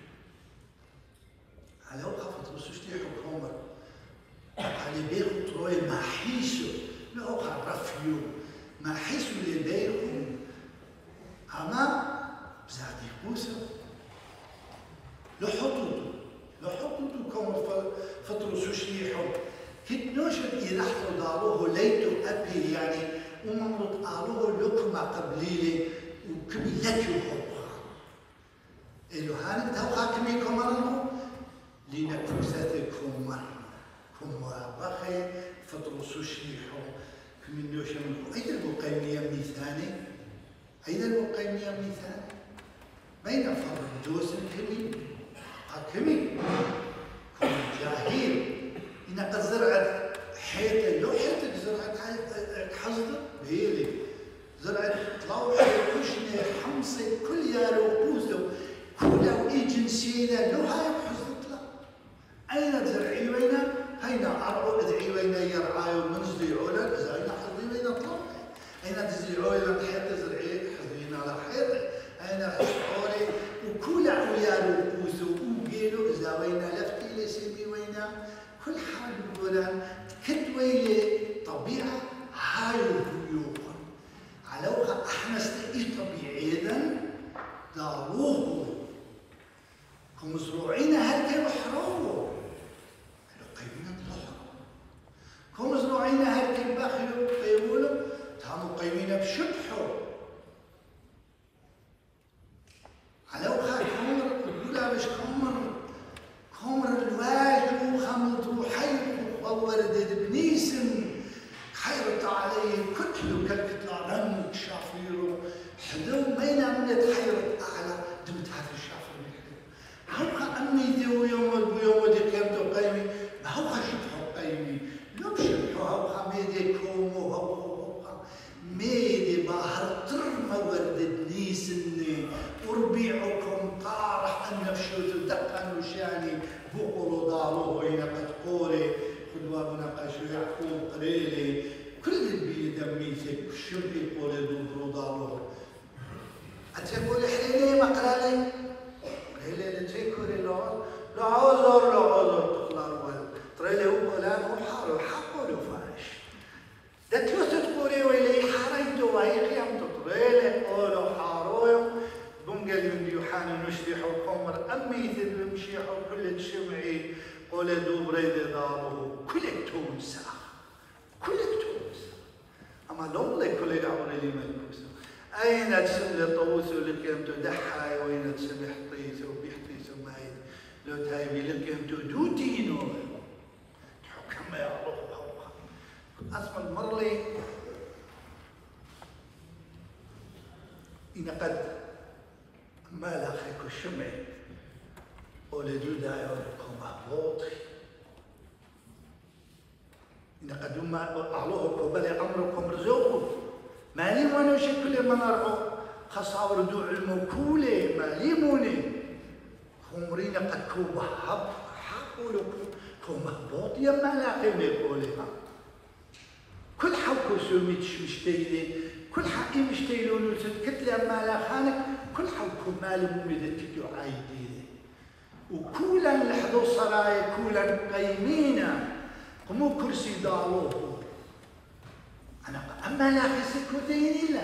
على وخا فترسوش تيحو كومر على بيخو تروي ما حيسو لا وخا رفيو ما حيسو اللي بيخو أما بزادي كوسا لو حطوتو كومر فترسوش تيحو كنت نوشد ينحطوا داروه ليتو أبي يعني وممرض قالوه لقمة قبليلي وكميلتو حبها إلو هانك توقع كمي كومرنو لنكوزاتكم مرنو كموا بخي فترسوش تيحو كمي نوشد أيضا البقيمية ميثاني أيضا البقيمية ميثاني بين فرد دوس كمي كمي كم جاهيل إن قد زرعت حيطة لو حيطة زرعت حصدر بيلي زرعت طلعوا كشنة حمصة كل يارو وقوزو كلها وإي جنسية لو هاي حصدت لا أين تزرعي وينا هينا أرعو أدعي وينا يرعاي ومنزلي عولا إذا أين حصدي وينا طلعي أين تزرعي وينا حيطة زرعي حصدينا على حيطة أين حصدي وكلها ويارو وقوزو وقيلو إذا وينا لفتي لسيبي وينا كل حال بقولان كدويلي طبيعة هاي الهيوم على وقت احنا استقيش طبيعيا داروه كمزروعين هالكي بحروه قيمنا البحر كمزروعين هالكي بخلوا قيولوا تاموا قيمنا بشبحوا على وقت كمر قولها باش كمر الواجب وخملت حيط ووردت بنيسن حيرت علي كتلو كالكتلا رنك شافيرو حدو مينا من حيرت أعلى دمت هذا الشافير هوخا أمي ديو يوم دي قيمتو قيمي هوخا شبحو قيمي لو شبحو هوخا ميدي كومو هوخا ميدي باهر ترمى وردت نيسن أتقول حليلي مقرالي حليلي تيكوري لو عذر تقلر تريلي وقلان وحارو حقولي وفاش ده تقولي ويلي حاريتو وهي قيامتو تريلي قولو حارويو بنقل من يوحنا نشرح وقمر أمي ذل مشيح وكل تشمعي قول دوب ريد داره كلك تونسا أما لولا كل دعوري لي ملكوسا أين تسمى طوس ولكم تدحى وين تسمى حطيس وبيحطيس ومايد لو تايبي لكم تدوتينو تحكم يا الله أسمى المرلي إن قد ما لاخيك الشمع ولدو دايركم أبوطي إن قد ما أعلوه بل أمركم رزقكم مالي وانا شكل من أرعو خصاور دو الموكولة مالي موني خمرين قد كوبا حقولكم كوما بوط يما لاقي ميقولها كل حقو سوميتش مشتيلي كل حقي مشتيلون وسد كتلة ما لا خانك كل حقو مالي مميدة تكيو عايديني وكولا لحظو صراي كولا قيمينا قمو كرسي دالوه أنا أما لا خسكو دينيلا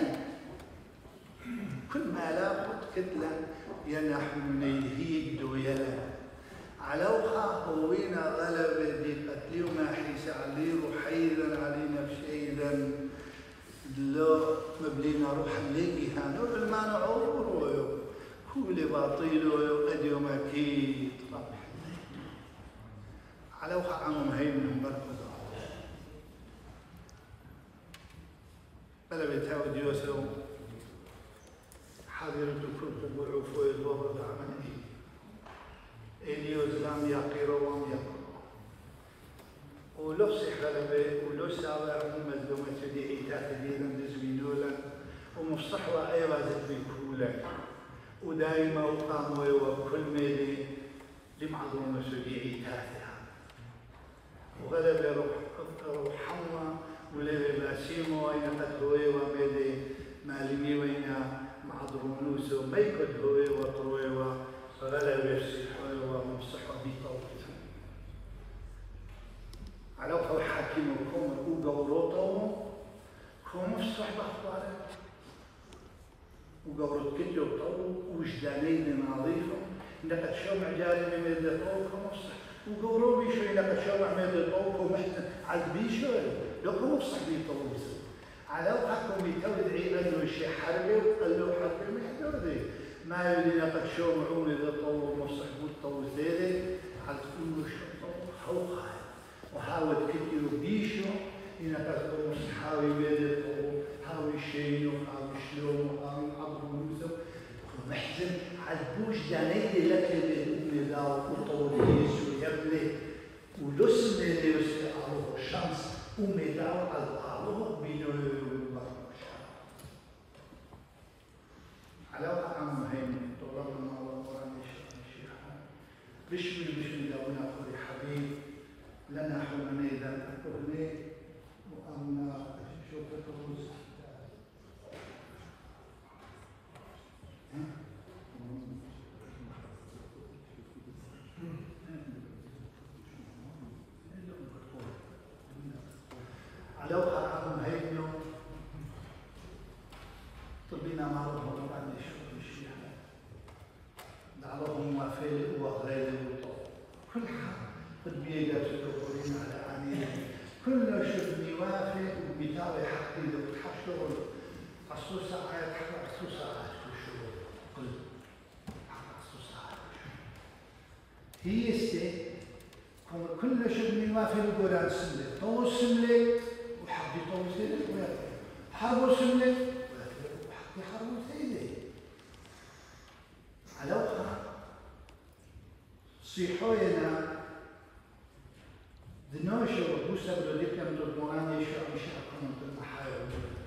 كل ما لا قد كتلا ينحوني هيك دويلا علوخا هوينا غلبة دي قتلي وما حيس علي وحيدا علينا بشيدا لو مبلينا روح الليقي هانو بالما نعور كولي باطيلو قد يوم أكيد علوخا عمم هين من بركض بلا بيتاو ديوسو حاضرة كنت بعوفو الوبر دعمني إليو زلام يقيرو وام يقرو ولو غلبة ولو سابع مزلومة دي إيتات دينا دزمينولا ومصحوة أيوة زدبيكولا ودايما وقاموا وكل ميلي لمعظومة سدي إيتاتها وغلبة روح حمى ولبه باسيمو وين قد هوي وميدي مالمي وين معضرونوس وما يكد هوي وطروي وغلبه السيحوي ومصحوة بيطوت على وحو حاكم وكم وقوروتو كم الصحبة أخبارك وقورت كتير طو وجدانين نظيفة إنك تشوم عجالي من الدطو كم الصحبة وقورو بيشو إنك تشوم عميد الطو ومحتن على بيشو لو كم الصحبة يطوز على وحكم يتولد عيبا وشي حربي وقال له حربي محتر دي ما يولي إنك تشوم عمي الطو ومصحبه الطو زيدي على كل شو خوخة وحاول كتير بيشو إنك تقول حاوي بيدك وحاوي شيء وحاوي شلون وحاوي عبر موسى ومحزن على البوش جانيدي لك اللي لا وطوليس ويبلي ولسن اللي يسرع على الشمس ومداو على الأرض بينو على وقع مهم طلبنا والقرآن الشيخ بشمي داونا أخوي حبيب لنا حلمي ذا أكرني وأنا شوفت الرز على وقع هينو طبينا معروف طبعا الشيخ دعوهم موافق وغير كل حاجة تربية تدخلين على عميل كل شيء يوافق وبيتابع حقي إذا بتحب شغل عصو ساعات حق عصو ساعات في الشغل كل حق عصو ساعات هي استي كل شيء يوافق يقول عن سملة طول سملة وحق يطول سملة حربوا سملة وحق يحربوا سملة على وقع صيحوينا دنوشو بوسا بلوديكم ترمواني شو مش أكون تلمحايا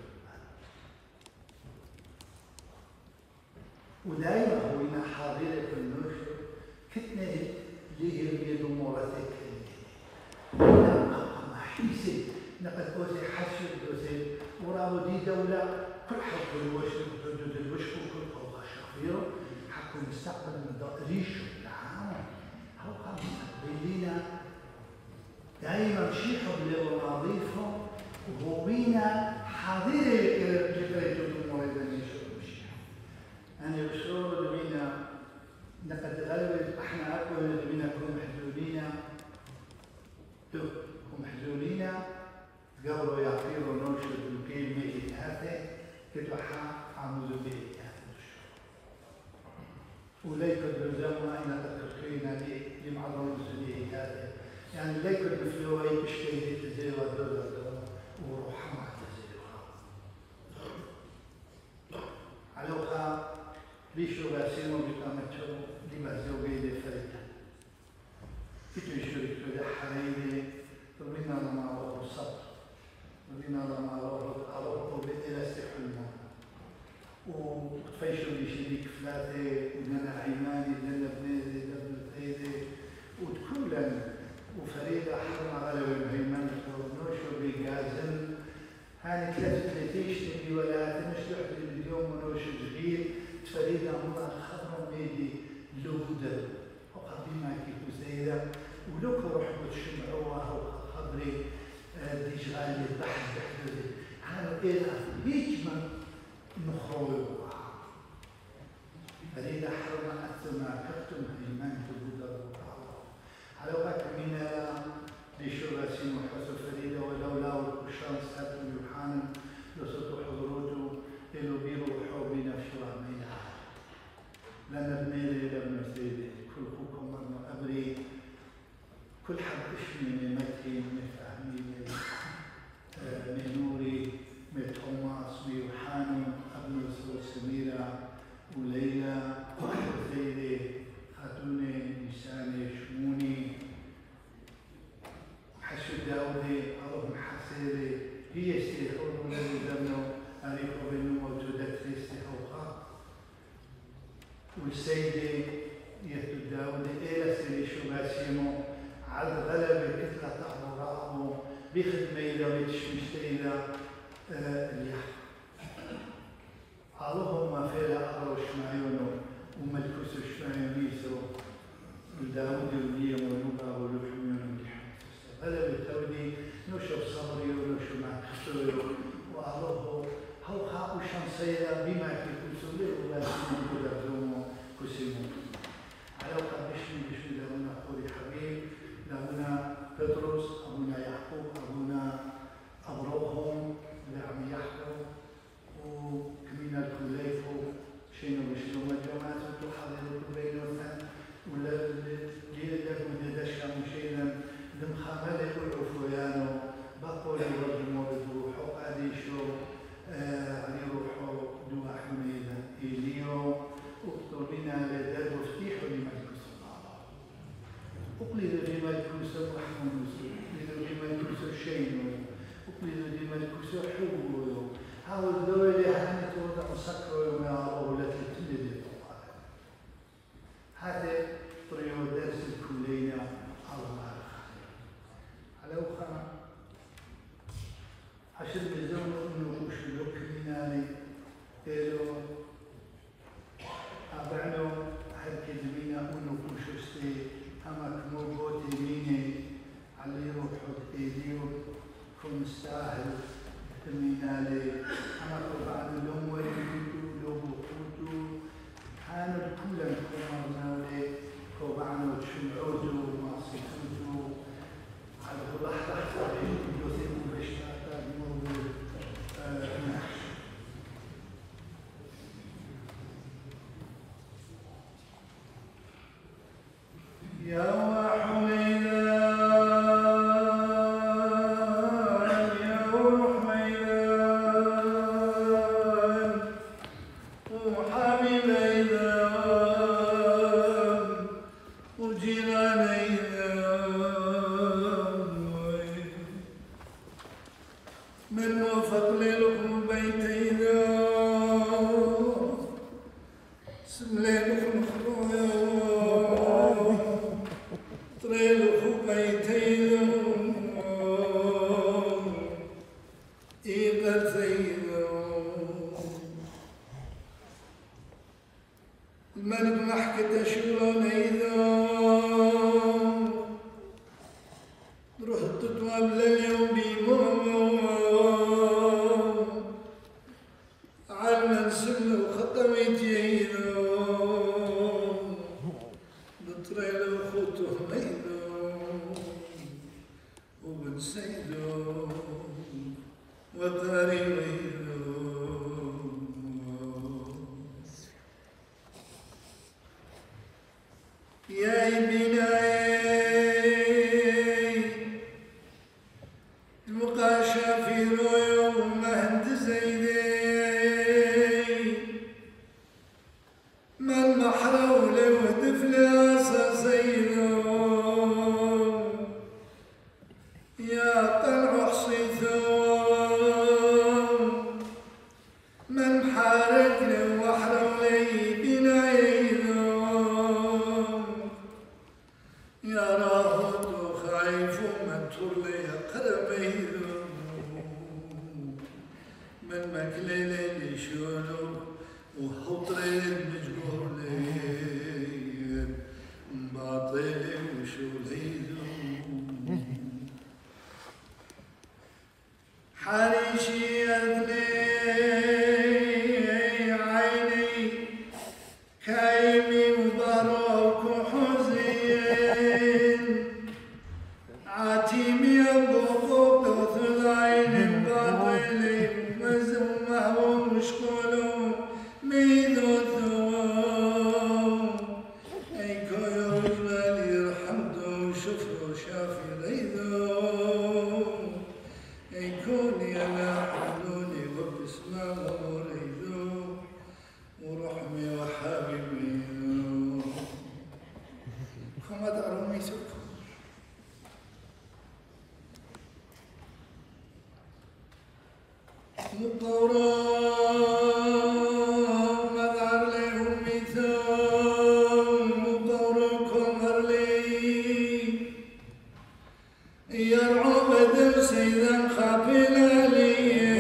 ودايما هو إنا حاضرة النوشو كتنا ليه اليد مورثك لا محيسي نقد أوزي حسد أوزي وراه دي دولة كل حب الوشك وحدود الوشك وكل خوخ المستقبل ريشو العام هو مستقبلينا دائما شيحوا بالوظيفة وهوبينا حاضرين الجبريتو المريدين يشوفوا الشيحة أنا بشعور بينا نقد غالبا احنا أقوى بينا كون محزولينا كون محزولينا قبلوا يعطيروا نوشو الكلمة هذا كتوحى عمود به وليكن بزمنا إن تتركينا لمعظم المسؤولية هذا يعني ليكن بفلوي بشتي تزيوا دولار وروحها مع تزيوا على وقع ليشو باسيمو بقامته لما زوجي لفريدا كتو يشارك في حريري ربنا لما روح الصبر ربنا لما روح وبإلى استحلمه وتفيشوا لي شريك فلاتي ولنا عيماني لنا بنيدي لنا بنيدي وتكولا وفريدة حرم على الهيمان ونوشو بيقازن هاني 33 تبي ولا تمشي وحدي اليوم ونوشو جديد فريدة مرة خضرا بيدي لودر وقديما كيف زيدا ولوك روح بتشمعوها وخبري ديجالي بحد بحدودي هانو إلى بيجمع نخوض فريدة حرم أثما كتم هيمان تبودر على وقت من لشراسي محسن فريدة ولولا والشمس هاتم يوحنا لصوت حضروته إلو بيرو حوبنا في رحمنا لنا بنيلي لنا سيدي كل خوكم مرنا أبري كل حد اسمي من متي من فهمي من نوري من توماس من يوحنا ابن سميرة وليلى وسيدي خاتوني نساني شموني حشو داودي اللهم حسيلي هي استيحون الذي دمنوا أريكو بينو موجودات في استيحوقات والسيدي يهدو داودي إلى سيدي شو باسيمو على غلبة كتلة أمراضه بخدمة إلى ويتشمشت إلى اليحق اللهم فيلا أغرو شمعيونو وملكوس الشمعيونيسو وداود وليم ونوبا ولحميون غلبة تودي نشوف صبري ونشوف مع كسوري والله هو خاء شمسية بما في كسوري ولا سيمون كذا زومو كسيمون على وقت بشمي لهنا أخوي حبيب لهنا بطرس أبونا يعقوب أبونا أبروهم لعم يحكوا وكمينا الكليفو شينو بشنو مجموعات وحاضروا بيننا ولا ليلك ودشا مشينا لمخامله والعفويانو بقوا لي رجموا بروحو قادي شو علي روحو دوا حميدا إليو اكتبنا لداد وافتيحوا لملكوس الله اقلدوا لملكوس الرحمن اقلدوا لملكوس شينو اقلدوا لملكوس حبو هاو الدولة هانت وضع سكر وما أولا تتلد هذا طريق درس الكلية على الله على وخا عشان بزون إنه وش لوكميناني إلو أبعنو هالكلمينا إنه وش استي أما كمو بوتي ميني على روحه إيديو كن استاهل كمينالي أما بعد اليوم ويجوا لو بقولوا كانوا كلهم كمرناولي كوبانو تشمعوتو ماسكوتو على كل لحظة يوثقوا بشتاتا بموضوع نحش يا الملك محكة شلون ايذون رحت تتواب لليوم بيمون علما سمه وخطمت يهيدون بطريل وخوتهم ايذون وبن سيدون وقاري يا ابناي المقاشة في رويا ومهد زيدي من محرو لو دفل سيدو يا طلع حصيثو من حارك لو وحرو لي بنايدو يا راهد خايف ومنتور لي قدميه من مكلل لي شونو وحطري مجبور لي باطل وشوليدو حريشي أذني عيني كايمي وبروك وحزين عتيمي بوقوق وثلاين باطلي مزمه ومشكولو ميدو ثوم ايكو يرجل يرحمدو شفرو شافي ليدو ايكوني انا حلوني وبسمه وريدو ورحمي وحبيبي كما تعلمون يسوكم مطورا مدار لهم ميثون مطوركم هرلي يرعو بدل سيدا خافلا لي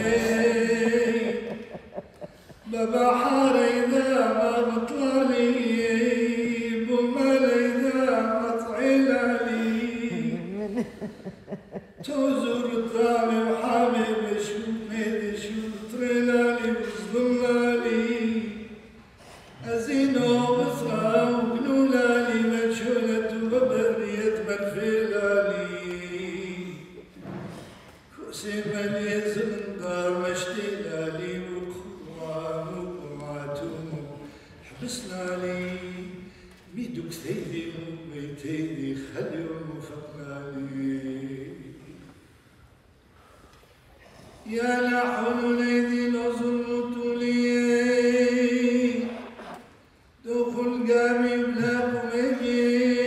ببحر إذا ما بطلالي بمال إذا ما طعلالي توزر الطامي وحبيب شو ميدي شو طرلالي وظلالي أزينو بصرا وقنولالي مجهولة وبرية مرفلالي كرسي ملي زمندار مشتلالي حبسنالي بيدك ثيدي وبيتيدي خلي وفقنالي يا لاحون ليدي لو ظلمتولي دخل قامي بلا قميجي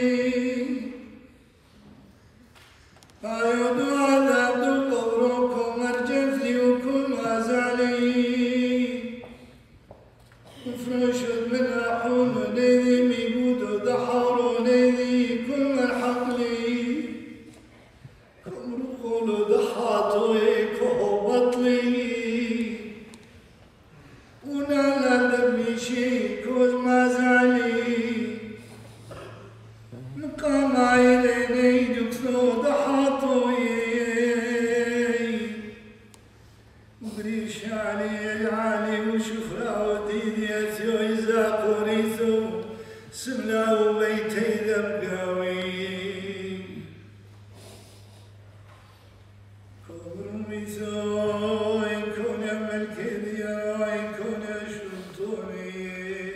فايدو عذاب دو قبركم ارجفلي وكل ما زعلي مفروشد من أحون ونيدي ميقود ودحر ونيدي كل الحقلي كم رقول ودحاطوي كهو بطلي ونالا دبني شي كوز ما زعلي مقام عيني دكثو دحاطوي وقريش علي العالي وشفرا وديدي أتيو إذا قريثو سملا وبيتي ذبقاوي كبر ميثو يكون يملك ديا يكون يشلطوني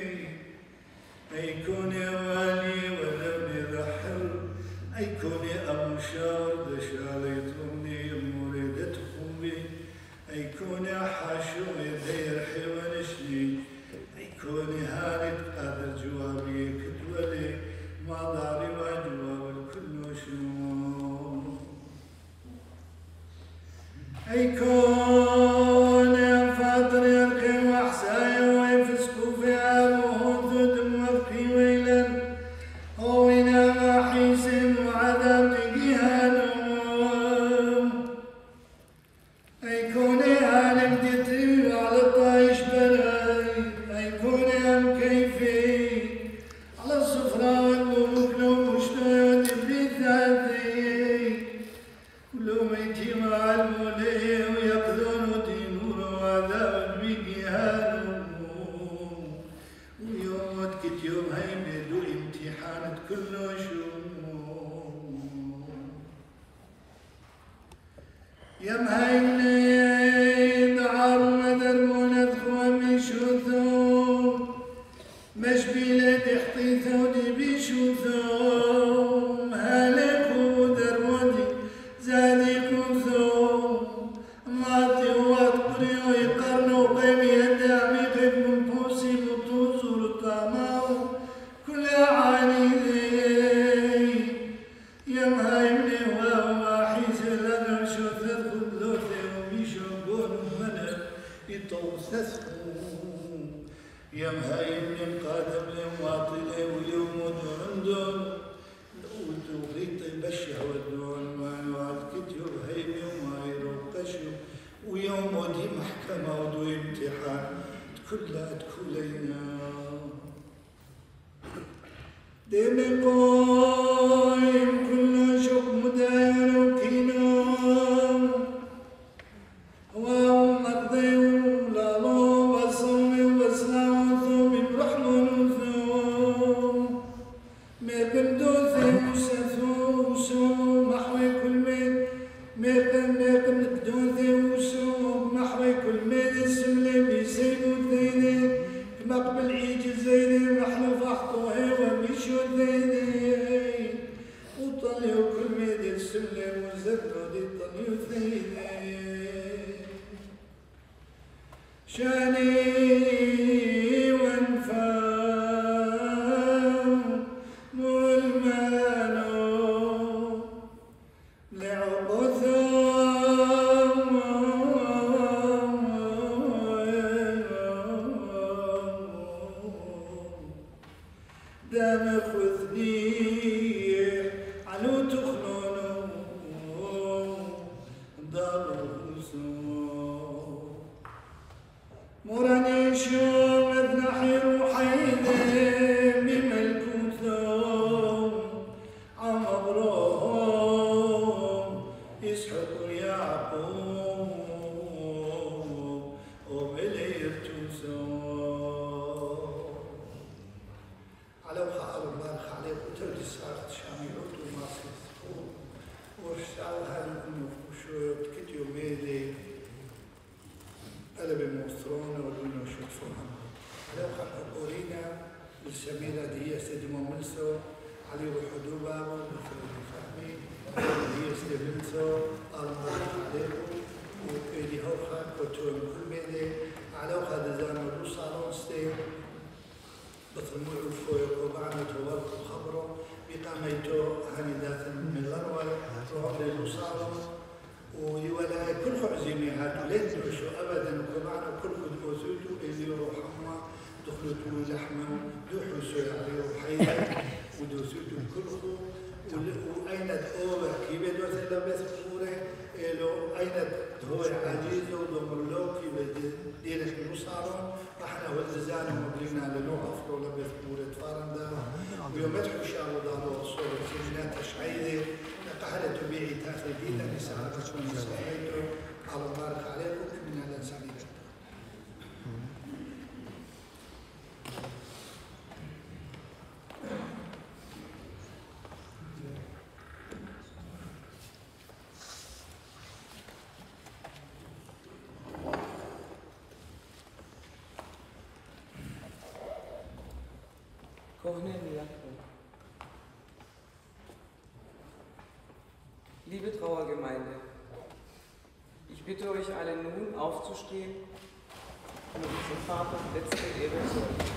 يكون يوالي ولم يضحر يكون أمشار دشاليتوني مريدتكم بي يكون حاشو يدير حيوانشني يكون هارد قادر جوابي كتولي ما داري ما جواب الكل شنو يكون فاطر يرقي وحسايا ويفسكوا في عامه ذد موفقي ويلا هو ينام حيسن وعذاب تقيهانهم يكون هانم تتري على الطايش براي يكون هم كيفي كت يوم هيمة دو امتحانت كله شوم يم هيمة دعار مدر مونت خوامي شوثوم مشبيلة تحطي ثودي بشوثوم هالك ودرودي زادي كوثوم ماتي واتقري ويقرنوا قيمي يدعمي قيم من بوسي بطوز ورطاماو كل عاني ذي يم هايمني وهو حيث لنا شوثت خذوثي وبيشوقون منه يطوثثهم يم هايمني قادم لمواطلي واليوم ودرندون وتوغيط البشه ودون وانوات كتير هيمي وما يروقشوا ويوم ودي محكمة ودو امتحان كلها تكولينا ديمي قايم كل شوق مداير وكينام وهم مقضي ولالو وصومي وسلام وثومي برحمن وثوم ميقن دوثي وسثو وسوم محوي كل ميد ميقن دوثي وسوم محوي كل ميد السملي بيسيبو ثيدي مقبل عيج الزيدي محلوف احطوهي ومشو ثيدي وطليو كل ميد السملي وزدو دي طليو ثيدي شاني وانفاو ملمانو لعبثهم دام خذني علو تخلونو ضرسو مراني شوم اذنحي روحيدي بملكوثهم عمبروهم يسحقوا يعقوب وبليرتوسهم على وحال الله عليك وتردي ساعة شامي عطو ماسكس وشعر هالكم وشوية كتيو ميدي أنا بموسترون ودون شوفوها على وحال أورينا السميرة دي سيدي مملسو علي وحدوبة وفرد فهمي دي سيدي مملسو أرمض عليكم وإيدي هوخا وتوم كل ميدي على وحال دزان الروسالون ستي بطلموع الفويق وبعنا تورق وخبره بقاميتو هاني ذات من الأرول روح للوصالون ولا كل عزيمي هاتو لين تعشوا أبدا وبعنا كل وزوتو اللي يروح أما دخلتوا لحمه دوحوا سوي عليه وحيدا ودوسوتو كلخو وأين تقوى كيبه دوث إلا بس بوري لو أين هو عجيز ودمر له كيبه دينك الوصالون احنا والتزانا ومبلغنا لنوع افرو لبث بورة فارندا ويوم مدحو شارو دارو صورة سجنات تشعيدي قحلة تبيعي تاخذ دينا نساء تكون سعيدو على بارك عليكم من هذا سعيد Liebe Trauergemeinde, ich bitte euch alle nun aufzustehen und unseren Vater letzte Ehre zu erweisen.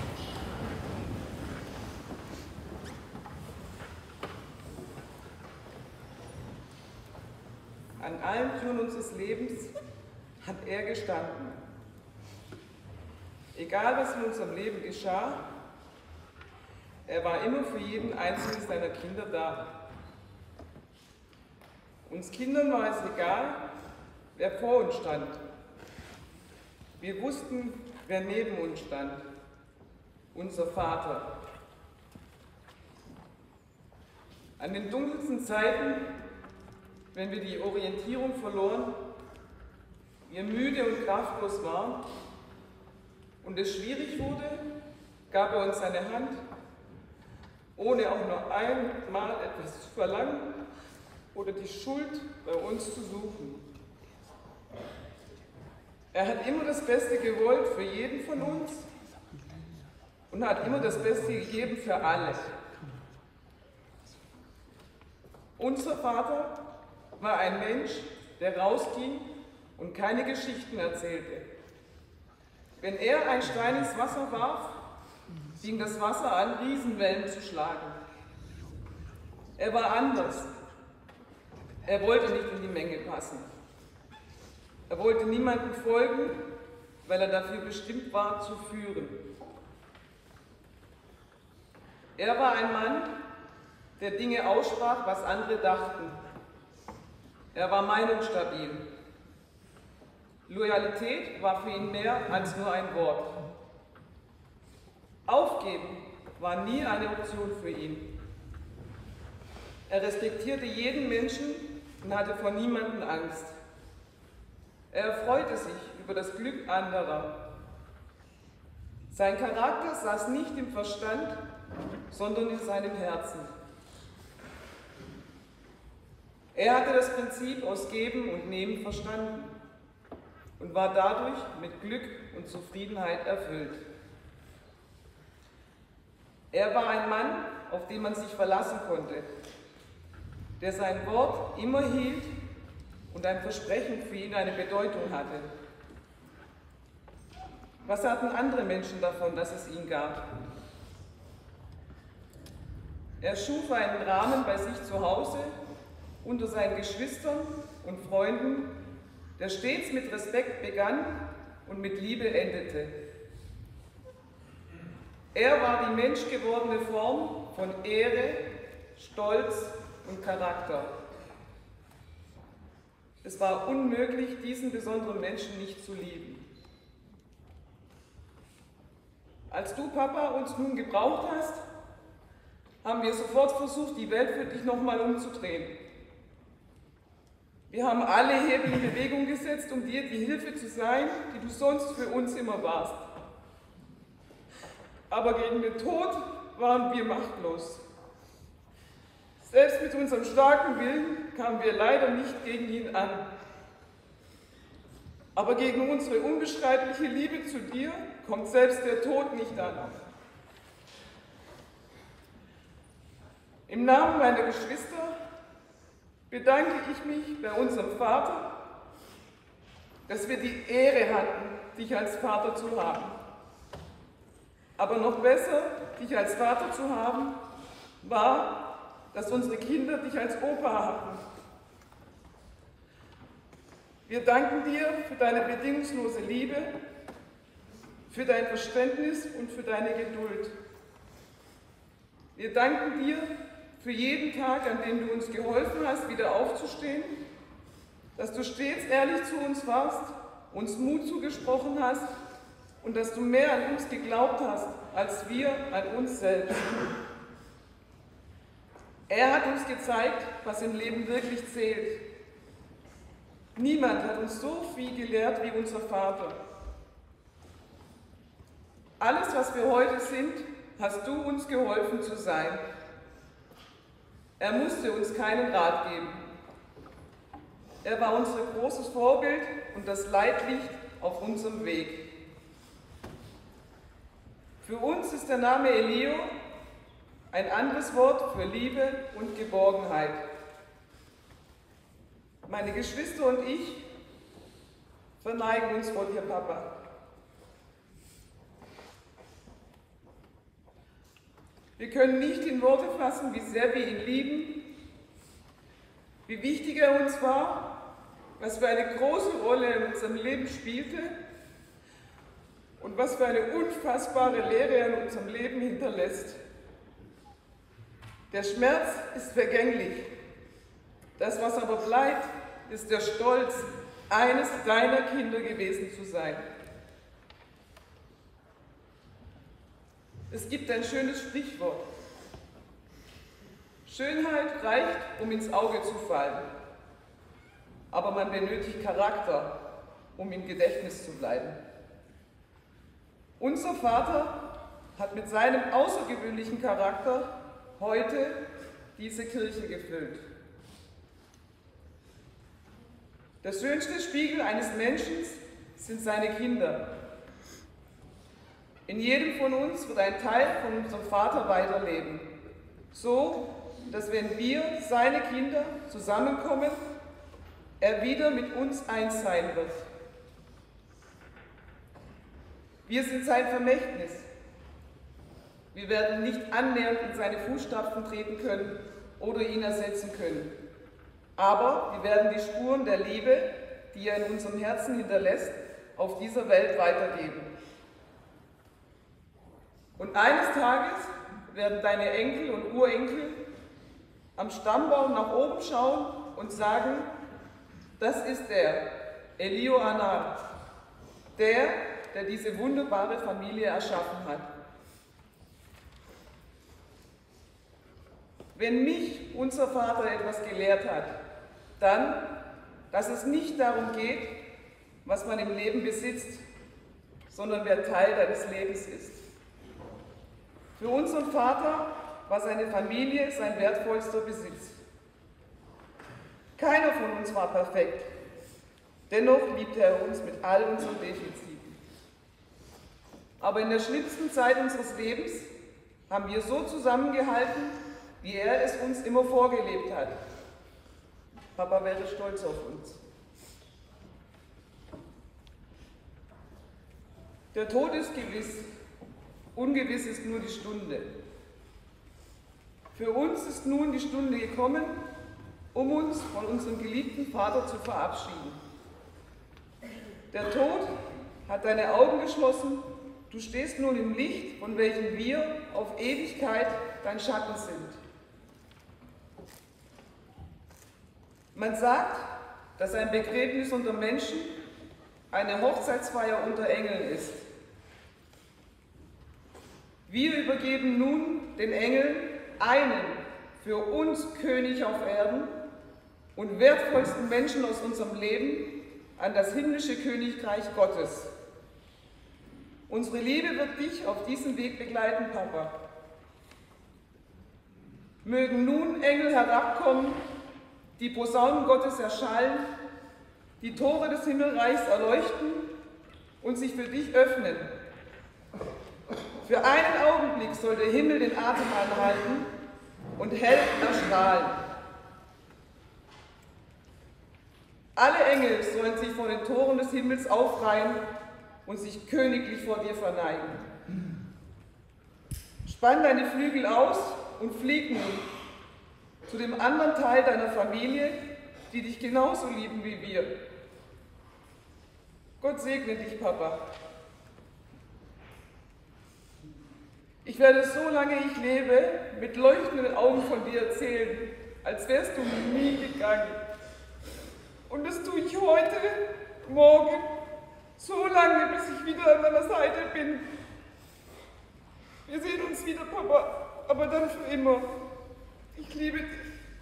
An allen Türen unseres Lebens hat er gestanden. Egal, was in unserem Leben geschah, er war immer für jeden einzelnen seiner Kinder da. Uns Kindern war es egal, wer vor uns stand. Wir wussten, wer neben uns stand. Unser Vater. An den dunkelsten Zeiten, wenn wir die Orientierung verloren, wir müde und kraftlos waren und es schwierig wurde, gab er uns seine Hand, ohne auch nur einmal etwas zu verlangen oder die Schuld bei uns zu suchen. Er hat immer das Beste gewollt für jeden von uns und hat immer das Beste gegeben für alle. Unser Vater war ein Mensch, der rausging und keine Geschichten erzählte. Wenn er einen Stein ins Wasser warf, fing das Wasser an, Riesenwellen zu schlagen. Er war anders. Er wollte nicht in die Menge passen. Er wollte niemandem folgen, weil er dafür bestimmt war, zu führen. Er war ein Mann, der Dinge aussprach, was andere dachten. Er war meinungsstabil. Loyalität war für ihn mehr als nur ein Wort. Aufgeben war nie eine Option für ihn. Er respektierte jeden Menschen und hatte vor niemandem Angst. Er erfreute sich über das Glück anderer. Sein Charakter saß nicht im Verstand, sondern in seinem Herzen. Er hatte das Prinzip aus Geben und Nehmen verstanden und war dadurch mit Glück und Zufriedenheit erfüllt. Er war ein Mann, auf den man sich verlassen konnte, der sein Wort immer hielt und ein Versprechen für ihn eine Bedeutung hatte. Was hatten andere Menschen davon, dass es ihn gab? Er schuf einen Rahmen bei sich zu Hause, unter seinen Geschwistern und Freunden, der stets mit Respekt begann und mit Liebe endete. Er war die menschgewordene Form von Ehre, Stolz und Charakter. Es war unmöglich, diesen besonderen Menschen nicht zu lieben. Als du, Papa, uns nun gebraucht hast, haben wir sofort versucht, die Welt für dich nochmal umzudrehen. Wir haben alle Hebel in Bewegung gesetzt, um dir die Hilfe zu sein, die du sonst für uns immer warst. Aber gegen den Tod waren wir machtlos. Selbst mit unserem starken Willen kamen wir leider nicht gegen ihn an. Aber gegen unsere unbeschreibliche Liebe zu dir kommt selbst der Tod nicht an. Im Namen meiner Geschwister bedanke ich mich bei unserem Vater, dass wir die Ehre hatten, dich als Vater zu haben. Aber noch besser, dich als Vater zu haben, war, dass unsere Kinder dich als Opa hatten. Wir danken dir für deine bedingungslose Liebe, für dein Verständnis und für deine Geduld. Wir danken dir für jeden Tag, an dem du uns geholfen hast, wieder aufzustehen, dass du stets ehrlich zu uns warst, uns Mut zugesprochen hast und dass du mehr an uns geglaubt hast, als wir an uns selbst. Er hat uns gezeigt, was im Leben wirklich zählt. Niemand hat uns so viel gelehrt wie unser Vater. Alles, was wir heute sind, hast du uns geholfen zu sein. Er musste uns keinen Rat geben. Er war unser großes Vorbild und das Leitlicht auf unserem Weg. Für uns ist der Name Elio ein anderes Wort für Liebe und Geborgenheit. Meine Geschwister und ich verneigen uns vor dir, Papa. Wir können nicht in Worte fassen, wie sehr wir ihn lieben, wie wichtig er uns war, was für eine große Rolle er in unserem Leben spielte und was für eine unfassbare Lehre er in unserem Leben hinterlässt. Der Schmerz ist vergänglich. Das, was aber bleibt, ist der Stolz, eines deiner Kinder gewesen zu sein. Es gibt ein schönes Sprichwort. Schönheit reicht, um ins Auge zu fallen. Aber man benötigt Charakter, um im Gedächtnis zu bleiben. Unser Vater hat mit seinem außergewöhnlichen Charakter heute diese Kirche gefüllt. Der schönste Spiegel eines Menschen sind seine Kinder. In jedem von uns wird ein Teil von unserem Vater weiterleben, so dass wenn wir, seine Kinder, zusammenkommen, er wieder mit uns eins sein wird. Wir sind sein Vermächtnis. Wir werden nicht annähernd in seine Fußstapfen treten können oder ihn ersetzen können. Aber wir werden die Spuren der Liebe, die er in unserem Herzen hinterlässt, auf dieser Welt weitergeben. Und eines Tages werden deine Enkel und Urenkel am Stammbaum nach oben schauen und sagen, das ist der Elio Anar, der diese wunderbare Familie erschaffen hat. Wenn mich unser Vater etwas gelehrt hat, dann, dass es nicht darum geht, was man im Leben besitzt, sondern wer Teil deines Lebens ist. Für unseren Vater war seine Familie sein wertvollster Besitz. Keiner von uns war perfekt, dennoch liebte er uns mit all unseren Defiziten. Aber in der schlimmsten Zeit unseres Lebens haben wir so zusammengehalten, wie er es uns immer vorgelebt hat. Papa wäre stolz auf uns. Der Tod ist gewiss, ungewiss ist nur die Stunde. Für uns ist nun die Stunde gekommen, um uns von unserem geliebten Vater zu verabschieden. Der Tod hat deine Augen geschlossen, du stehst nun im Licht, von welchem wir auf Ewigkeit dein Schatten sind. Man sagt, dass ein Begräbnis unter Menschen eine Hochzeitsfeier unter Engeln ist. Wir übergeben nun den Engeln einen für uns König auf Erden und wertvollsten Menschen aus unserem Leben an das himmlische Königreich Gottes. Unsere Liebe wird dich auf diesem Weg begleiten, Papa. Mögen nun Engel herabkommen, die Posaunen Gottes erschallen, die Tore des Himmelreichs erleuchten und sich für dich öffnen. Für einen Augenblick soll der Himmel den Atem anhalten und hell erstrahlen. Alle Engel sollen sich vor den Toren des Himmels aufreihen und sich königlich vor dir verneigen. Spann deine Flügel aus und flieg nun zu dem anderen Teil deiner Familie, die dich genauso lieben wie wir. Gott segne dich, Papa. Ich werde, solange ich lebe, mit leuchtenden Augen von dir erzählen, als wärst du nie gegangen. Und das tue ich heute, morgen, so lange, bis ich wieder an deiner Seite bin. Wir sehen uns wieder, Papa, aber dann für immer. Ich liebe dich.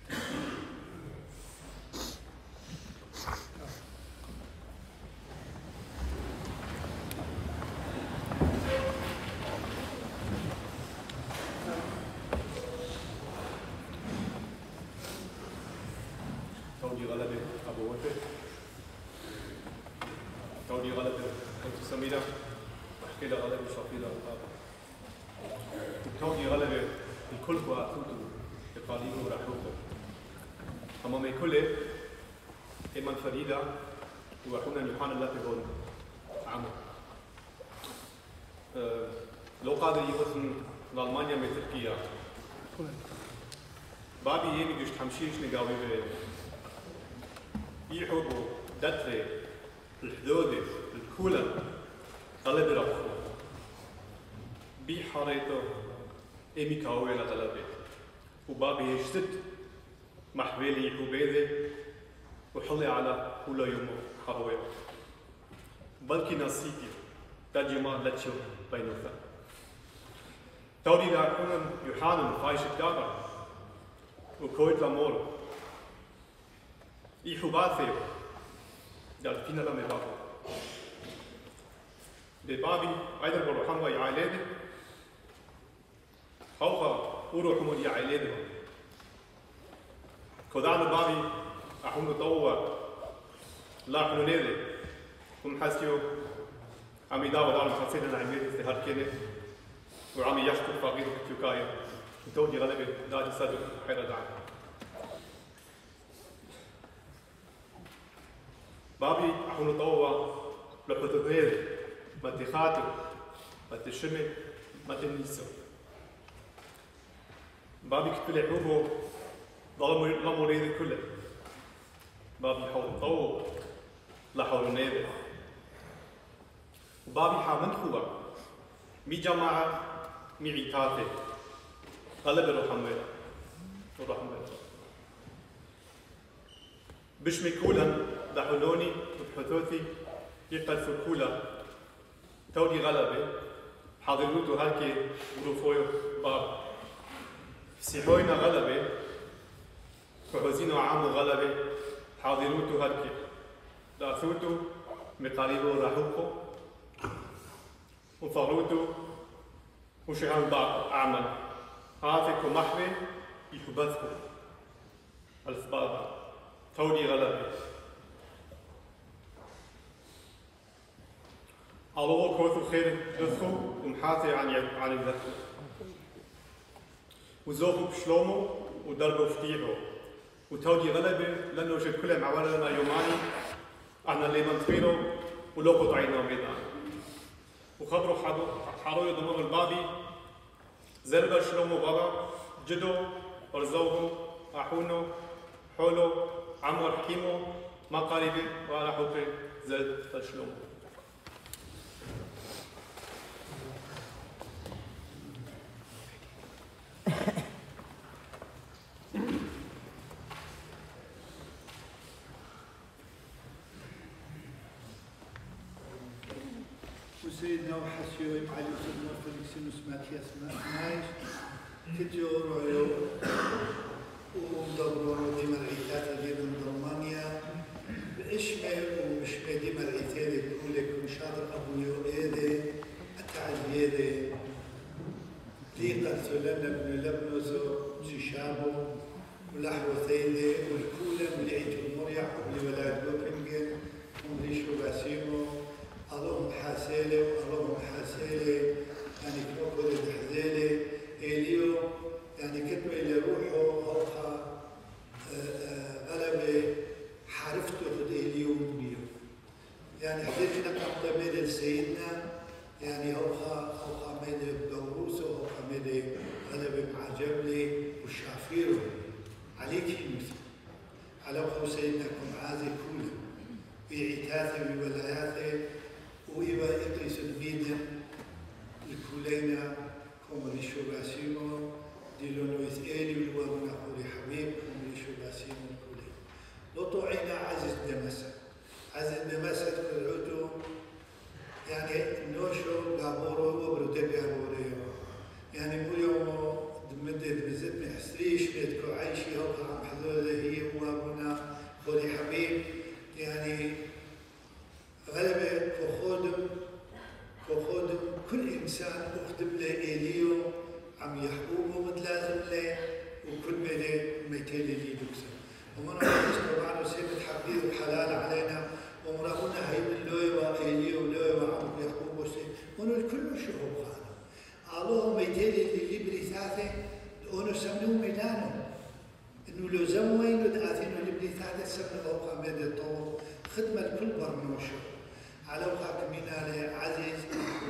تودي غلبة أبو وفد تودي غلبة كنت سميرة واحكي لها غلبة شافيلة الغابة تودي غلبة الكل وأخوته يقالين ورحوته أمامي كله إيمان فريدة وحنا يوحنا لا تقول عمو لو قادر يوصل لألمانيا من تركيا بابي يمي قشت حمشيش نقاوي بيه يحبوا دتري الحدودة الكولا غلبة رفضه بحريته إمي كاوي لغلبة وبابي يشتد محويلي يحبيده وحلي على كل يوم حروي بلكي نسيتي تجمع لتشو بينوثا تودي داكونا يوحنا فايش الدابا وكويت لامور يحباثيو دال فينا لما بابو ببابي أيضا بروحان ويعاليدي خوفا وروح مولي عيليدو كودان بابي أحوم طوّا لا حنونيدي كم حسيو عمي داود على حسينا عميد استهار كيني وعمي يشكر فقير كتوكايا تودي غلبي داج صدق حيرة دعم بابي أحوم طوّا لحظة ما تخاطر ما تشمي ما تنسى بابي كتبلي حبوبه لا مريد كله بابي حول طوّ لا حول نيبه وبابي حامن خوا مي جماعة مي عتاته غلب الرحمة الرحمة بشمي كولا دحولوني وبحثوثي يقلفوا كولا تودي غلبة حاضروتو هالكي وروفويو باب سيحوينا غلبة فحوزينو عامو غلبة حاضروتو هالكي داثوتو مقاريبو راحوكو وفروتو وشهان بعض أعمل هاتكو محوي يحبثكو الفبابا تودي غلبة الله كوثو خير دثو ومحاثي عن الذكر وزوقو بشلومو ودربو فتيحو وتودي غلبة لأنه وجد كلهم عوالنا يوماني احنا اللي منطقينه ولوقو طعينا ميدان وخبروا حارو يضمر البابي زربا شلومو بابا جدو ورزوغو احونو حولو عمر حكيمو ما قريبي ولا حوكي زد فشلومو وسيدنا وحسيو علي وسيدنا فليكسينوس ماتياس مايش تجورو ومدورو ديما العيتات ديال رومانيا بإشمه ومشمه ديما العيتات كلك ومشاطر أبو يوئيدي التعزيدي ليقت سلنا بن لبنوزو جيشابو ولحو ثيدي والكولم لعيتو المريح ولولاد لوبنجن ومريشو باسيمو اللهم حاسيلي اللهم حاسيلي يعني كوكو الحزيلي إليو يعني كتبه إلى روحه هوخا غلبة حرفته خد إليو بيو يعني حديثنا قبل ميد سيدنا يعني هوخا ميد بوروسه هوخا ميد غلبة مع جبلي وشافيره عليك المثل على وخو سيدنا كم عازي كله بعتاثه بولاياته وإبا إقليس الميدن الكولينا كومريشو باسيمو ديلونو إثيالي والوامنا خوري حبيب كومريشو باسيمو الكولينا لطو عينا عزيز دمسة عزيز دمسة كالعوتو يعني نوشو لابورو وبرودبيا بوريو يعني مو يومو دمدد بزد محسريش بيتكو عايشي هوكا عم حذوذة هي وامنا خوري حبيب يعني غلبة وخودم كل إنسان أخدم له إليو عم يحبوبه متلازم له وكل ملي ميتين اللي يدوكسه ومن طبعا وسيلة حبيب وحلال علينا ومرأونا هاي من لويوة إليو لويوة عم يحبوبه ونو الكل شهوب خانه الله ميتين اللي بريثاته ونو سمنوه ميدانه إنه لو زموين ودآثين اللي بريثاته سمنوه أوقع ميد الطور خدمة الكل برنوشه على وخاك مينالي عزيز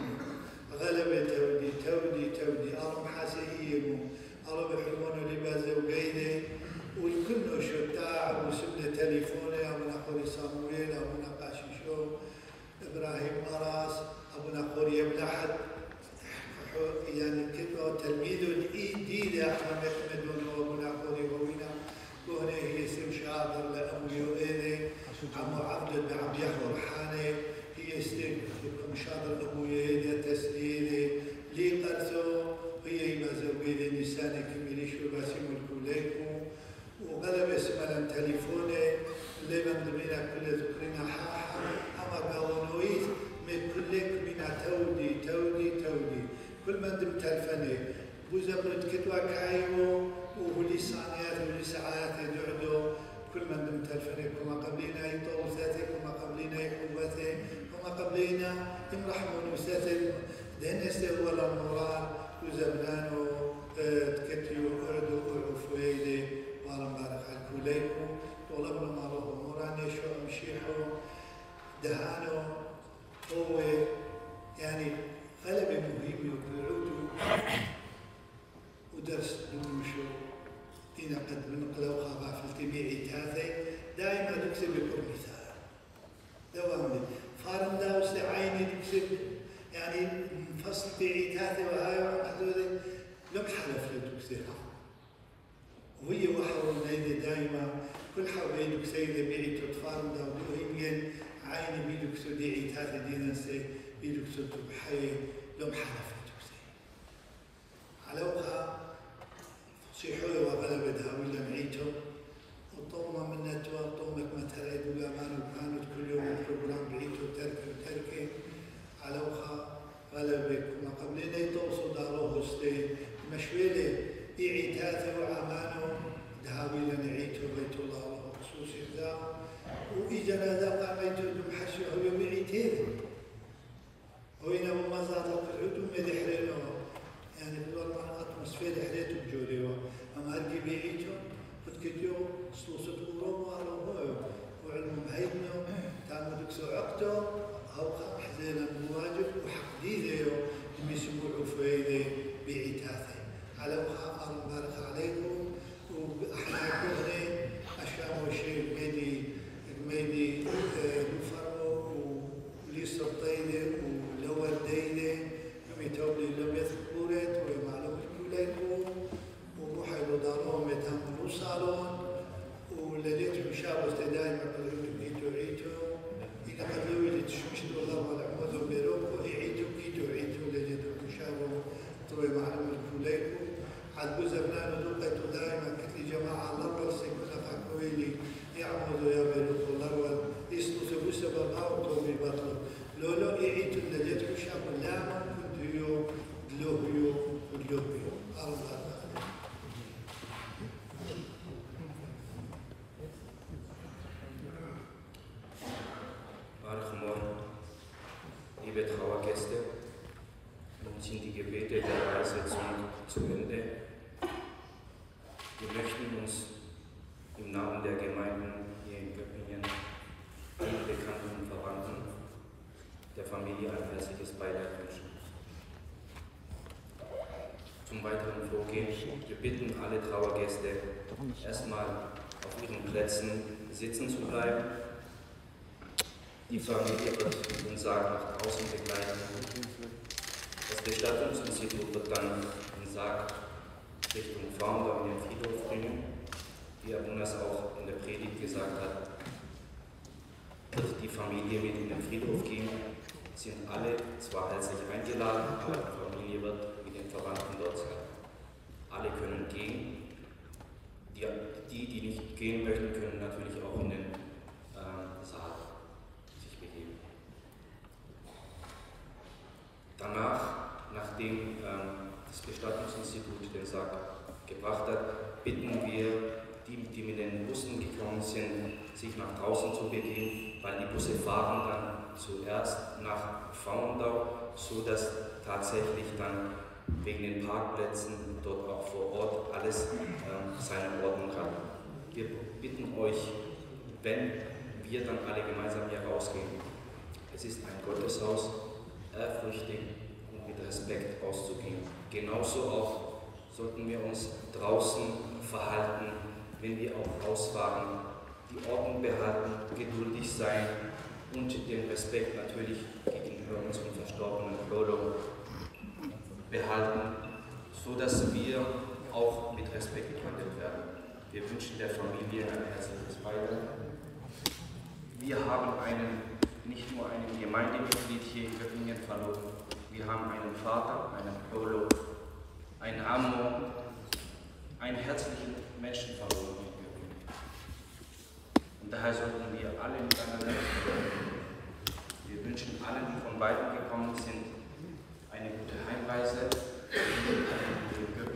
غلبة تودي أرم حاسيهيمو أرم يحلمون لبازة وقيدة والكل نوشو تاع وسبنا تليفونه أبونا خوري صامويل أبونا قاشيشو إبراهيم أراس أبونا خوري يبلحد يعني كتبه تلميذه ديدة أحنا محمدون وأبونا خوري ووينا وهنا هي سم شاطر لأمي وإيدي عمو عبد عم يحضر حاني هي سم شاطر أبويا هي تسليلي لي قرثو هي ما زويدي نساني كميريش وباسم الكوليكو وغلب اسمها تليفوني اللي من ضمينا كل ذكرنا حاحا أما باونويت من كلك منا تودي كل من دم تلفني بوزبلت كتوا كايو ولسانيات ولساعات يدعدو كل من دمت الفريق وما قبلنا يطوساتك وما قبلنا يقوباتك وما قبلنا يمرحمون وساتك دهن يستوى ولا مران وزبلانو تكتيو أردو وعفويدي وارم بارك على كوليكو طولبنا ما روح مران يشوع مشيحو دهانو هو يعني غلبة مهم يقولوا ودرس دمشو إن قد بنقلو خبا في التبيعي تاثي دائما تكسب بكل مثال دوامي فارم داوس عيني تكسب يعني فصل بيعي تاثي وهاي وحدودي لم حلف لتكسبها وهي وحور نيدي دائما كل حول يدك سيدة بيعي تتفارم داو دوهيمين عيني بيدك سوديعي تاثي دينا سي بيدك سودو بحي لم حلف لتكسب على وقع صيحوا وغلبتها ولا معيتو وطومة من نتوى طومك ما ترعد ولا مانو كانت كل يوم البروجرام بعيتو تركي على وخا غلبك وما قبلنا يتوصوا داروه استي مشويلي إعتاثه وعمانو دهاويلا نعيتو بيت الله له خصوصي ذا وإجنا ذا قاميتو دمحشي هو يوم عيتين وإنا بمزار لك العدو مدحرينو يعني بالله أتموسفير حريتو بجوريو أما هرقي بيعيتو فتكتيو سلوسة أوروبا على هو وعلم بهيدنو تعمل دكسو عقتو أو حزينا مواجب وحق ديديو لم يسموعوا فايدة بعتاثي على وخا مبارك عليكم وإحنا كلنا أشياء وشيء ميدي نفرمو وليس الطيدة ولور ديدة يتوبلي لم يذكرت ومعلومة كلكم وروحي بدارهم يتهموا صالون ولديتهم شابوا دائما قدروا بيتو عيتو إذا قدروا اللي تشمش الوضع والعمود وبيروكو عيتو بيتو عيتو لديتهم شابوا طوي معلومة كلكم عاد جوزا بنانو دوقيتو دائما قلت لي جماعة الأربع سيكون فاكويلي يعمودوا يا بيروكو الأربع يسلسوا بسبب أوتو ببطل لولو عيتو لديتهم شابوا لا دلوهيو ودلوهيو الله Liebe Trauergäste, nun sind die Gebete der Reise zu Ende. Wir möchten uns im Namen der Gemeinden hier in Göppingen, den Bekannten und Verwandten, der Familie ein herzliches Beileid wünschen. Zum weiteren Vorgehen, wir bitten alle Trauergäste, erstmal auf ihren Plätzen sitzen zu bleiben. Die Familie wird den Sarg nach draußen begleiten. Das Bestattungsinstitut wird dann den Sarg Richtung Founder in den Friedhof bringen. Wie Abunas auch in der Predigt gesagt hat, wird die Familie mit in den Friedhof gehen. Sind alle zwar herzlich eingeladen, aber die Familie wird mit den Verwandten dort sein. Alle können gehen. Die nicht gehen möchten, können natürlich auch in den Saal sich begeben. Danach, nachdem das Bestattungsinstitut den Sarg gebracht hat, bitten wir die mit den Bussen gekommen sind, sich nach draußen zu begeben, weil die Busse fahren dann zuerst nach Faundau, sodass tatsächlich dann wegen den Parkplätzen dort auch vor Ort alles seine Ordnung hat. Wir bitten euch, wenn wir dann alle gemeinsam hier rausgehen, es ist ein Gotteshaus, ehrfürchtig und mit Respekt auszugehen. Genauso auch sollten wir uns draußen verhalten, wenn wir auch rausfahren, die Ordnung behalten, geduldig sein und den Respekt natürlich gegenüber unserem verstorbenen Bruder behalten, sodass wir auch mit Respekt behandelt werden. Wir wünschen der Familie ein herzliches Beileid. Wir haben nicht nur einen Gemeindemitglied hier in Göppingen verloren, wir haben einen Vater, einen Polo, einen Ammo, einen herzlichen Menschen verloren in Göppingen. Und daher sollten wir alle miteinander sprechen. Wir wünschen allen, die von weitem gekommen sind, eine gute Heimreise, eine gute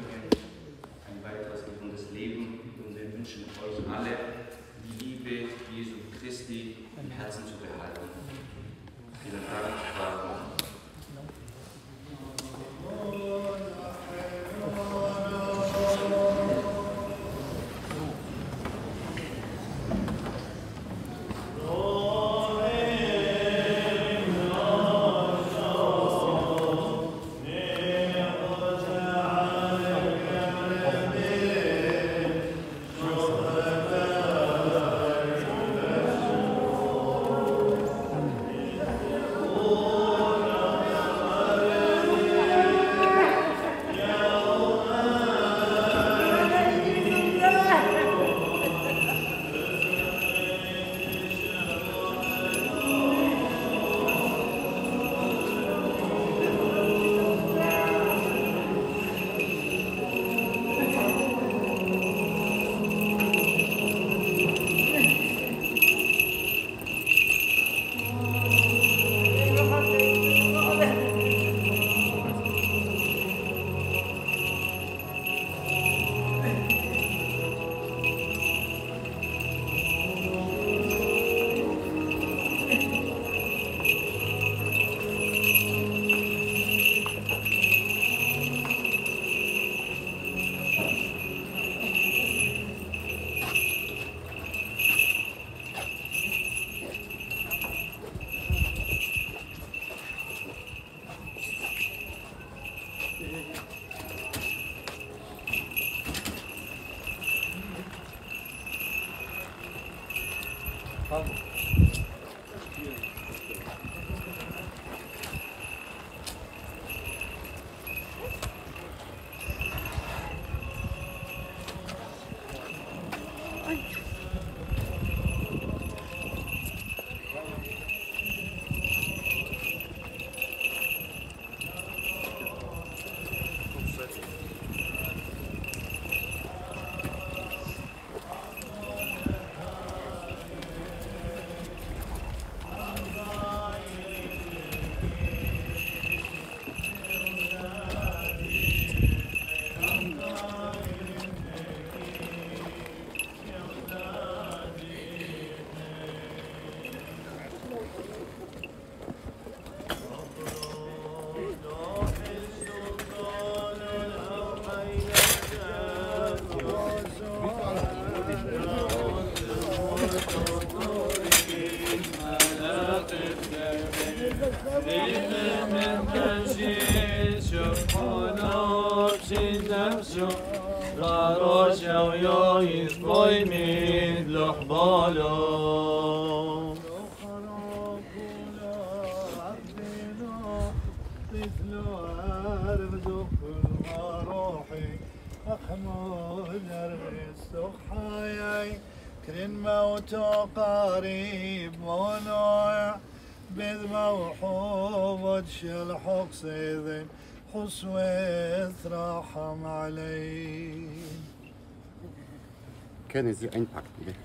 Können Sie einpacken, bitte?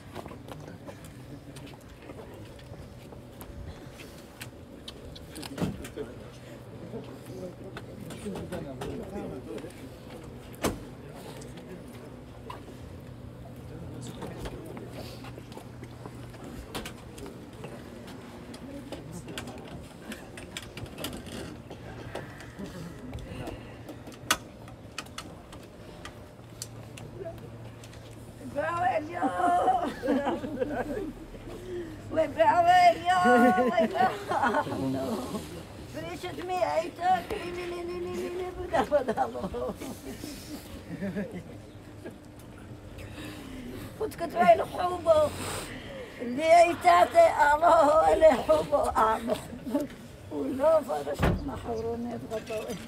كنت كتبعي الحوبة اللي ايتاتي الله اللي حوبة أعمل ولا فرشت محوروني بغطوي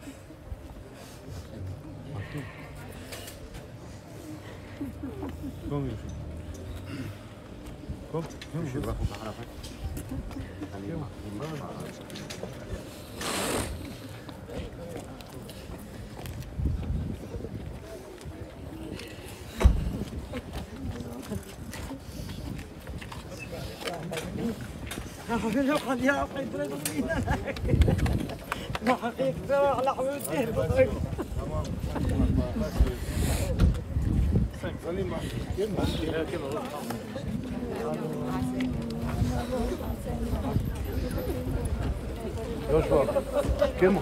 قد يا أخي تريدين ما حقيقة على حوتي Joshua, Kim.